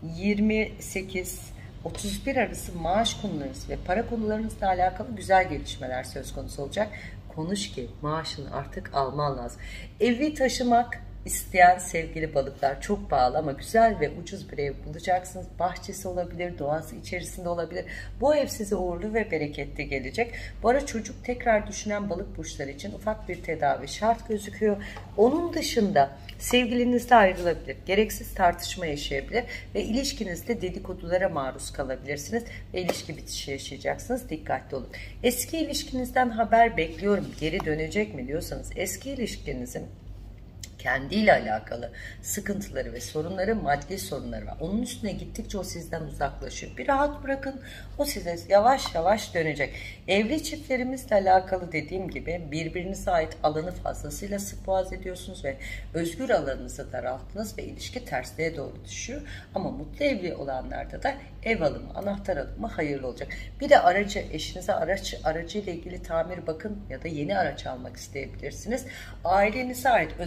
28-31 arası maaş konularınız ve para konularınızla alakalı güzel gelişmeler söz konusu olacak. Konuş ki maaşını artık alman lazım. Evi taşımak isteyen sevgili balıklar, çok pahalı ama güzel ve ucuz bir ev bulacaksınız. Bahçesi olabilir, doğası içerisinde olabilir. Bu ev size uğurlu ve bereketli gelecek. Bu ara çocuk tekrar düşünen balık burçları için ufak bir tedavi şart gözüküyor. Onun dışında sevgilinizle ayrılabilir, gereksiz tartışma yaşayabilir ve ilişkinizde dedikodulara maruz kalabilirsiniz ve ilişki bitişi yaşayacaksınız. Dikkatli olun. Eski ilişkinizden haber bekliyorum, geri dönecek mi diyorsanız, eski ilişkinizin kendiyle alakalı sıkıntıları ve sorunları, maddi sorunları var. Onun üstüne gittikçe o sizden uzaklaşıyor. Bir rahat bırakın, o size yavaş yavaş dönecek. Evli çiftlerimizle alakalı dediğim gibi birbirinize ait alanı fazlasıyla sık boğaz ediyorsunuz ve özgür alanınızı daralttınız ve ilişki tersliğe doğru düşüyor. Ama mutlu evli olanlarda da ev alımı, anahtar alımı hayırlı olacak. Bir de eşinize aracıyla ilgili tamir bakın ya da yeni araç almak isteyebilirsiniz. Ailenize ait özellikle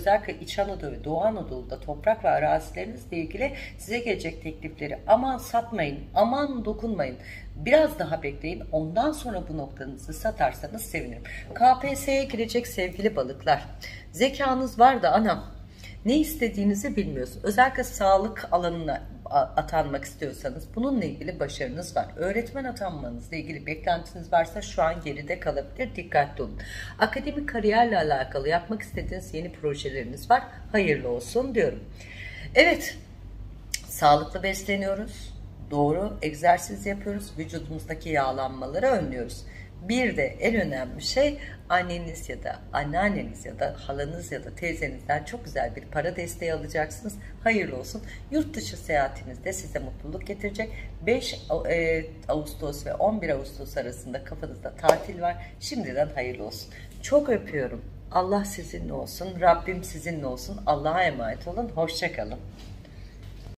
İç Anadolu ve Doğu Anadolu'da toprak ve arazilerinizle ilgili size gelecek teklifleri aman satmayın, aman dokunmayın. Biraz daha bekleyin. Ondan sonra bu noktanızı satarsanız sevinirim. KPSS'ye girecek sevgili balıklar. Zekanız var da anam, ne istediğinizi bilmiyorsun. Özellikle sağlık alanına atanmak istiyorsanız bununla ilgili başarınız var. Öğretmen atanmanızla ilgili beklentiniz varsa şu an geride kalabilir. Dikkatli olun. Akademik kariyerle alakalı yapmak istediğiniz yeni projeleriniz var. Hayırlı olsun diyorum. Evet, sağlıklı besleniyoruz. Doğru egzersiz yapıyoruz. Vücudumuzdaki yağlanmaları önlüyoruz. Bir de en önemli şey, anneniz ya da anneanneniz ya da halanız ya da teyzenizden çok güzel bir para desteği alacaksınız. Hayırlı olsun. Yurt dışı seyahatinizde size mutluluk getirecek. 5 Ağustos ve 11 Ağustos arasında kafanızda tatil var. Şimdiden hayırlı olsun. Çok öpüyorum. Allah sizinle olsun. Rabbim sizinle olsun. Allah'a emanet olun. Hoşça kalın.